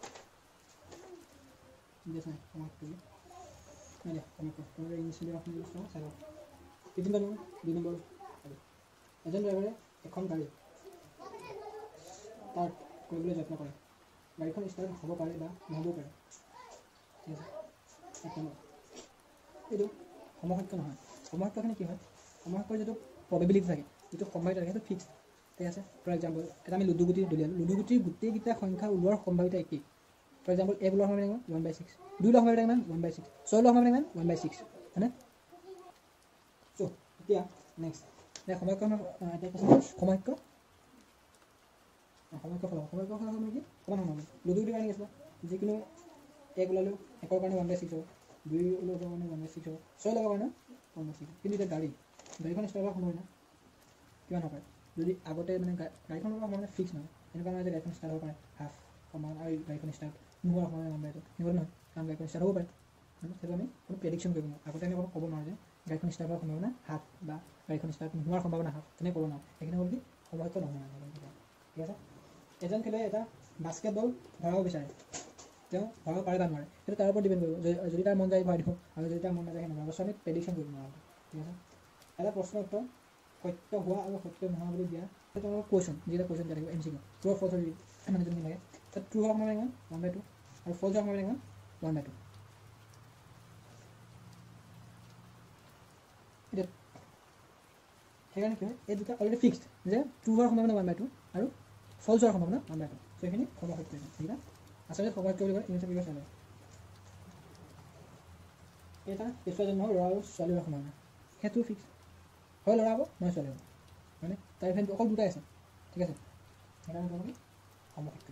ইংলিছ নাই সমৰ্থ নাই দিয়া সমৰ্থ তোমালোকে ইংলিছ মিডিয়াম অসমীয়া ইংলিছ চাই লওক 15 নম্বৰ 2 নম্বৰ এজন ড্ৰাইভাৰে এখন গাড়ী ষ্টাৰ্ট কৰিবলৈ যত্ন কৰে গাড়ীখন ষ্টাৰ্ট হ'ব পাৰে বা নহ'বও পাৰে ঠিক আছে এইটো সমসত্য নহয় সমসত্যখিনি কি হয় সমসত্যৰ যিটো প্ৰবেবিলিটি থাকে যিটো সম্ভাৱিতা থাকে সেইটো ফিক্স ঠিক আছে ফৰ এক্সাম্পল এটা আমি লুডু গুটি দলিয়ালোঁ লুডু গুটিৰ গোটেইকেইটা সংখ্যা ওলোৱাৰ সম্ভাৱিতা একেই ফৰ এক্সাম্পল 1 ওলোৱাৰ সম্ভাৱিতা কিমান 1/6 2 ওলোৱাৰ সম্ভাৱিতা কিমান 1/6 6 ওলোৱাৰ সম্ভাৱিতা কিমান 1/6 হয়নে চ' এতিয়া নেক্সট এতিয়া সমসত্যৰ সমসত্য ফলাফল মানে কি কিমান সময় লুডু গুটিৰ কাৰণে আছিলে যিকোনো 1 ওলালেও 1ৰ কাৰণে 1/6 হ'ব 2 ওলোৱাৰ কাৰণে 1/6 হ'ব 6 ওলোৱাৰ কাৰণে 1/6 কিন্তু এতিয়া গাড়ীখন ষ্টাৰ্ট হোৱাৰ সময় না কিমান হ'ব পাৰে যদি আগতে মানে গাড়ীখন হোৱাৰ সময় ফিক্স নহয় এনেকুৱা নহয় যে গাড়ীখন ষ্টাৰ্ট হ'ব পাৰে হাফ সময় আৰু গাড়ীখন ষ্টাৰ্ট নোহোৱাৰ সময় নাম্বাৰটো সেনেকুৱা নহয় কাৰণ গাড়ীখন ষ্টাৰ্ট হ'ব পাৰে সেইটো আমি কোনো প্ৰেডিকশ্যন কৰিব নোৱাৰোঁ আগতে আমি ক'ব নোৱাৰোঁ যে গাড়ীখন ষ্টাৰ্ট হোৱাৰ সম্ভাৱনা হাফ বা গাড়ীখন ষ্টাৰ্ট নোহোৱাৰ সম্ভাৱনা হাফ তেনেকৈ ক'ব নোৱাৰোঁ সেইখিনি হ'ল কি সময়টো নহয় ঠিক আছে এজন খেলুৱৈ এটা বাস্কেটবল ভৰাব বিচাৰে তেওঁ ভৰাব পাৰে বা নোৱাৰে সেইটো তাৰ ওপৰত ডিপেণ্ড কৰিব যদি তাৰ মন যায় ভৰাই দিব আৰু যদি তাৰ মন নাযায় সেনেকুৱা বস্তু আমি প্ৰেডিকশ্যন কৰিব নোৱাৰোঁ ঠিক আছে এটা প্ৰশ্ন উত্তৰ সত্য হোৱা আৰু সত্য নোহোৱা বুলি দিয়া সেইটো আমাৰ কুৱেশ্যন যিটো কুৱেশ্যন দিয়া থাকিব MCQ ট্ৰু অৰ ফল্ছ মানে যোনখিনি লাগে তাত ট্ৰু হোৱাৰ সময় কিমান 1/2 আৰু ফল্ছ হোৱাৰ সময় কিমান 1/2 এতিয়া সেইকাৰণে কি হয় এই দুটা অলৰেডি ফিক্সড যে ট্ৰু হোৱাৰ সম্ভাৱনা 1/2 আৰু ফল্ছ হোৱাৰ সম্ভাৱনা 1/2 চ' এইখিনি সমসত্য ঠিক আছে আচলতে সমসত্য বুলি কয় ইংলিছত কি কৈছে এটা কেঁচুৱা জন্ম ল'ৰা আৰু ছোৱালী হোৱাৰ সম্ভাৱনা সেইটো ফিক্স হয় ল'ৰা হ'ব নহয় ছোৱালী হ'ব হয়নে তাৰ ইভেণ্ট অকল দুটাই আছে ঠিক আছে সেইকাৰণে তোমালোকে সমসত্য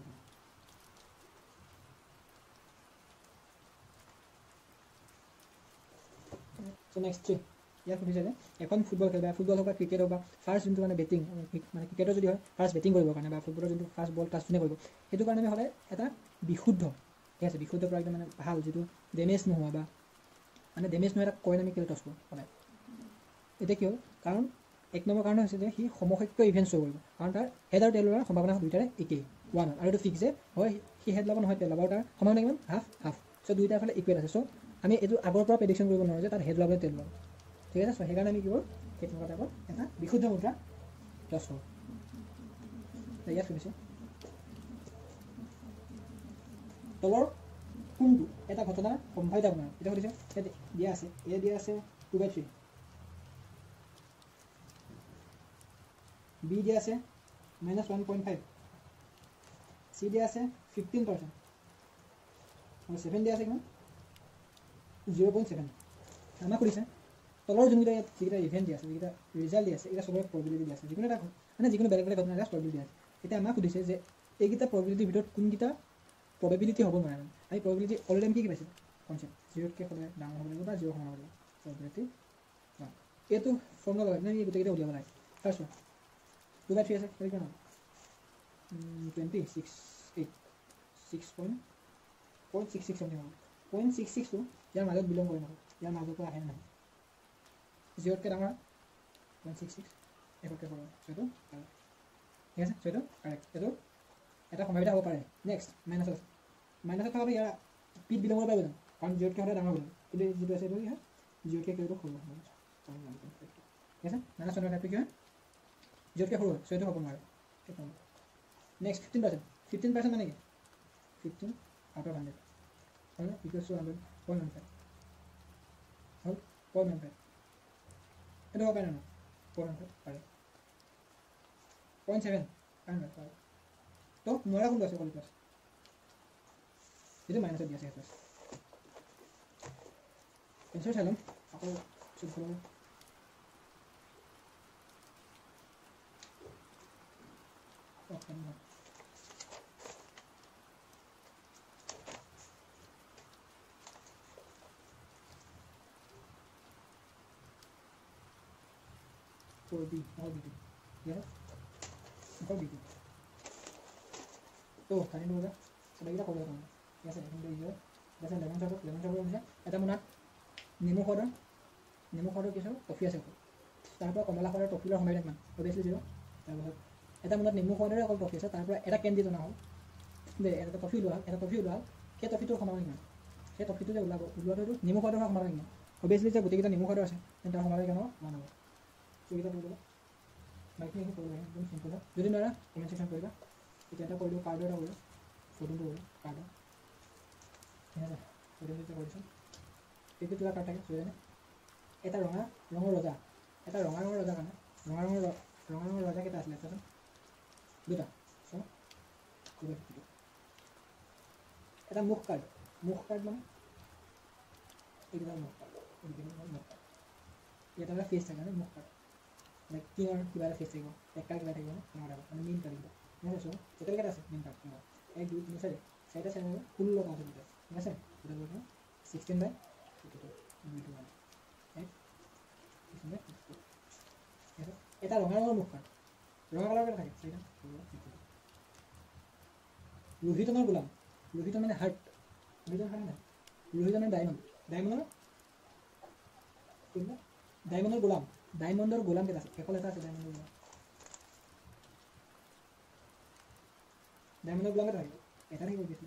চ' নেক্সট ইয়াত সুধিছে যে এখন ফুটবল খেল বা ফুটবল হওক বা ক্ৰিকেট হওক বা ফাৰ্ষ্ট যোনটো মানে বেটিং মানে ক্ৰিকেটৰ যদি হয় ফাৰ্ষ্ট বেটিং কৰিবৰ কাৰণে বা ফুটবলৰ যোনটো ফাৰ্ষ্ট বল টাচ যোনে কৰিব সেইটো কাৰণে আমি সদায় এটা বিশুদ্ধ ঠিক আছে বিশুদ্ধ পৰা একদম মানে ভাল যিটো ডেমেজ নোহোৱা বা মানে ডেমেজ নোহোৱা এটা কইন আমি খেল টচ কৰোঁ সদায় এতিয়া কি হ'ল কাৰণ 1 নম্বৰ কাৰণ হৈছে যে সি সমসত্য ইভেণ্ট শ্ব' কৰিব কাৰণ তাৰ হেড আৰু টেইল লোৱাৰ সম্ভাৱনা দুয়োটাৰে একেই 1 আৰু এইটো ফিক্স যে হয় সি হেড ল'ব নহয় টেইল ল'ব তাৰ সম্ভাৱনা কিমান হাফ চ' দুয়োটাৰ ফালে ইকুৱেল আছে চ' আমি এইটো আগৰ পৰা প্ৰেডিকশ্যন কৰিব নোৱাৰোঁ যে তাৰ হেড ল'ব টেইল ল'ব ঠিক আছে চ' সেইকাৰণে আমি কি কৰোঁ সেই তেনেকুৱা টাইপত এটা বিশুদ্ধ মুদ্ৰা টচ কৰোঁ ইয়াত সুধিছে তলৰ কোনটো এটা ঘটনাৰ সম্ভাৱিতা আপোনাৰ এতিয়া সুধিছে ইয়াত দিয়া আছে এ দিয়া আছে 2/3 বি দিয়া আছে -1.5 চি দিয়া আছে 15% আৰু 7 দিয়া আছে কিমান 0.7 আমাক সুধিছে তলৰ যোনকেইটা ইয়াত যিকেইটা ইভেণ্ট দিয়া আছে যিকেইটা ৰিজাল্ট দিয়া আছে এইকেইটা চবৰে প্ৰবিলিটি দিয়া আছে যিকোনো এটা মানে যিকোনো বেলেগ বেলেগ ঘটনা প্ৰবিলিটি দিয়া আছে এতিয়া আমাক সুধিছে যে এইকেইটা প্ৰবিলিটিৰ ভিতৰত কোনকেইটা প্ৰবেবিলিটি হ'ব নোৱাৰে মানে আমি প্ৰবেবিলিটি অলৰেডি আমি কি পাইছিলোঁ কনচেপ্ট 0তকৈ সদায় ডাঙৰ হ'ব লাগিব বা 0 সমান হ'ব লাগিব প্ৰবেবিলিটি এইটো ফৰ্মুলা লগাই আমি গোটেইকেইটা উলিয়াব লাগে ফাৰ্ষ্ট 2/3 আছে কিমান হ'ব 26 6.66 something হ'ব 0.66টো ইয়াৰ মাজত বিলং কৰে নহয় ইয়াৰ মাজৰ পৰা আহে নহয় 0তকৈ ডাঙৰ 0.66 1তকৈ সৰু সেইটো ঠিক আছে সেইটো কাৰেক্ট এইটো এটা সম্ভাৱিতা হ'ব পাৰে নেক্সট মাইনাছত থকাটো ইয়াৰ পিত বিলং কৰিব পাৰিব জানো কাৰণ 0তকৈ সদায় ডাঙৰ হ'ব কিন্তু যিটো আছে এইটো ইয়াৰ 0তকৈ কেইটো সৰু হ'ব ঠিক আছে -1/5 কি হয় 0তকৈ সৰু হয় চ' এইটো হ'ব নোৱাৰে নেক্সট 15% মানে কি 15 out of 100 হয় ইকুৱেলছ টু 100 0.15 হ'ল 0.15 এইটো হ'ব পাৰে ন 0.15 পাৰে 0.7 পাৰে তো নোৱাৰা কোনটো আছে কলটো আছে এইটো মাইনাছত দি আছে সেইটো আছে এনচাৰ চাই ল'ম আকৌ চুট কৰিব for B or B2 yes for B2 तो खाने होगा सभी का खोला करना कैसे हम ये जैसे लेमन शॉट होने এটা মনত নেমু খোৱাৰ কিছু কফি আছে তাৰ পৰা কমলা খোৱাৰ টপিলৰ সময় কিমান অবভিয়াছলি 0 তাৰপিছত এটা মনত নেমু খোৱাদৰে অকল ট্ৰফি আছে, তাৰ পৰা এটা কেণ্ডিড অনা হ'ল দেই, এটা ট্ৰফি ওলোৱা হ'ল, এটা ট্ৰফি ওলোৱা হ'ল, সেই ট্ৰফিটোৰ সমান কিমান, সেই ট্ৰফিটো যে ওলোৱাটো নেমু খোৱাদৰ হোৱা সমান কিমান, অভিয়াছলি যে গোটেইকেইটা নেমু খোৱাদৰ আছে তেন্তে সমান কিমান হ'ব 1 হ'ব। সেইকেইটা কৰি দিব বাকীখিনি কৰিব লাগে, একদম চিম্পল হয়। যদি নোৱাৰা কমেণ্ট ছেকশ্যন কৰিবা। এতিয়া এটা কৰি দিওঁ, কাৰ্ডৰ এটা কৰিলোঁ, ফটোটো কৰিলোঁ কাৰ্ডৰ, ঠিক আছে। ফটো যেতিয়া কৰিছোঁ সেইটো কিবা কাৰ্ড থাকে চুইজানে, এটা ৰঙা ৰঙৰ ৰজা, এটা ৰঙা ৰঙৰ ৰজা কাৰণে ৰঙা ৰঙৰ ৰজা কেইটা আছিলে চোৱাচোন, 2টা। চ' এটা মুখ কাৰ্ড মানে এইকেইটা মুখ কাৰ্ড, ইয়াত এটা ফেচ থাকে মানে মুখ কাৰ্ড, মানে কিঙৰ কিবা এটা ফেচ থাকিব, টেক্কাৰ কিবা থাকিব মানে মেইন কাৰ্ড কিবা, ঠিক আছে। চ' টোটেল কেইটা আছে মেইন কাৰ্ড কিবা 1 2 3 4 চাৰিটা 16টা আছে দুটা, ঠিক আছে। দুটা কৰি 16/52 এটা ৰঙা ৰঙৰ মুখ কাৰ্ড, ৰঙা কালাৰ কেইটা থাকে 4টা। লোহিতনৰ গোলাম, লোহিতন মানে হাৰ্ট, লোহিতন হয় নাই, লোহিতনৰ ডায়মণ্ডৰ গোলাম, ডায়মণ্ডৰ গোলাম কেইটা আছে, কেৱল এটা আছে ডায়মণ্ডৰ গোলাম, ডায়মণ্ডৰ গোলাম কেইটা থাকিব, এটা থাকিব দিছিলে।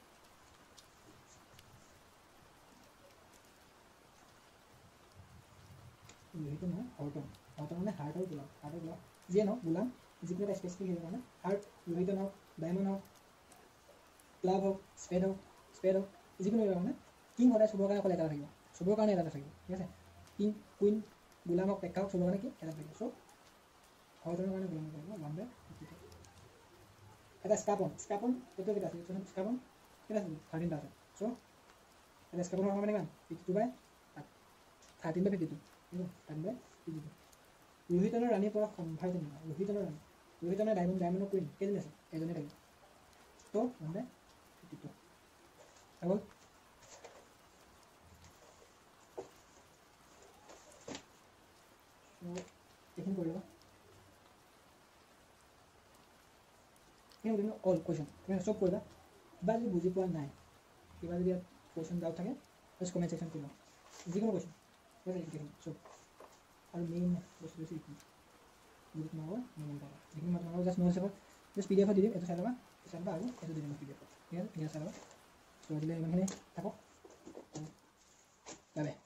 লোহিতন নহয় হৰ্টন, হৰ্টন মানে হাৰ্টৰ গোলাম, যিয়ে নহওক গোলাম যিকোনো এটা স্পেচিফিক হেৰিৰ কাৰণে, হাৰ্ট লোহিতন হওক, ডায়মণ্ড হওক, ক্লাব হওক, স্পেড হওক যিকোনো হেৰিৰ কাৰণে কিং সদায় চবৰ কাৰণে অকল এটা থাকিব, চবৰ কাৰণে এটা থাকিব, ঠিক আছে। কিং কুইন গোলাম হওক টেক্কা হওক চবৰ কাৰণে কি এটা থাকিব। চ' হৰ্টনৰ কাৰণে গোলাম থাকিব 1/52। এটা স্কাপন এইটো কেইটা আছে স্কাপন কেইটা আছে 13টা আছে। চ' এটা স্কাপনৰ সমান কিমান 52/13/52, 13/52। লোহিতনৰ ৰাণীৰ পৰা সম্ভাৱিত নহয়, লোহিতনৰ ডায়মণ্ডৰ কুইন কেইজনী আছে, এজনী থাকিব। ত' 1/52 আগল। এইখিনি কৰিব অল কুৱেশ্যন তুমি চব কৰিবা। কিবা যদি বুজি পোৱা নাই, কিবা যদি ইয়াত কুৱেশ্যন ডাউট থাকে জাষ্ট কমেণ্ট ছেকশ্যন কৰিবা, যিকোনো কুৱেশ্যন এইখিনি চব। আৰু মেইন বস্তু হৈছে এইখিনি যদি তোমালোকৰ যিখিনি মই তোমালোকক জাষ্ট নোটছ হিচাপত জাষ্ট PDF দি দিম, এইটো চাই ল'বা আৰু এইটো দি দিম PDF, ঠিক আছে। চাই ল'বা। চ' আজিলৈ ইমানখিনি থাকক, বাই বাই।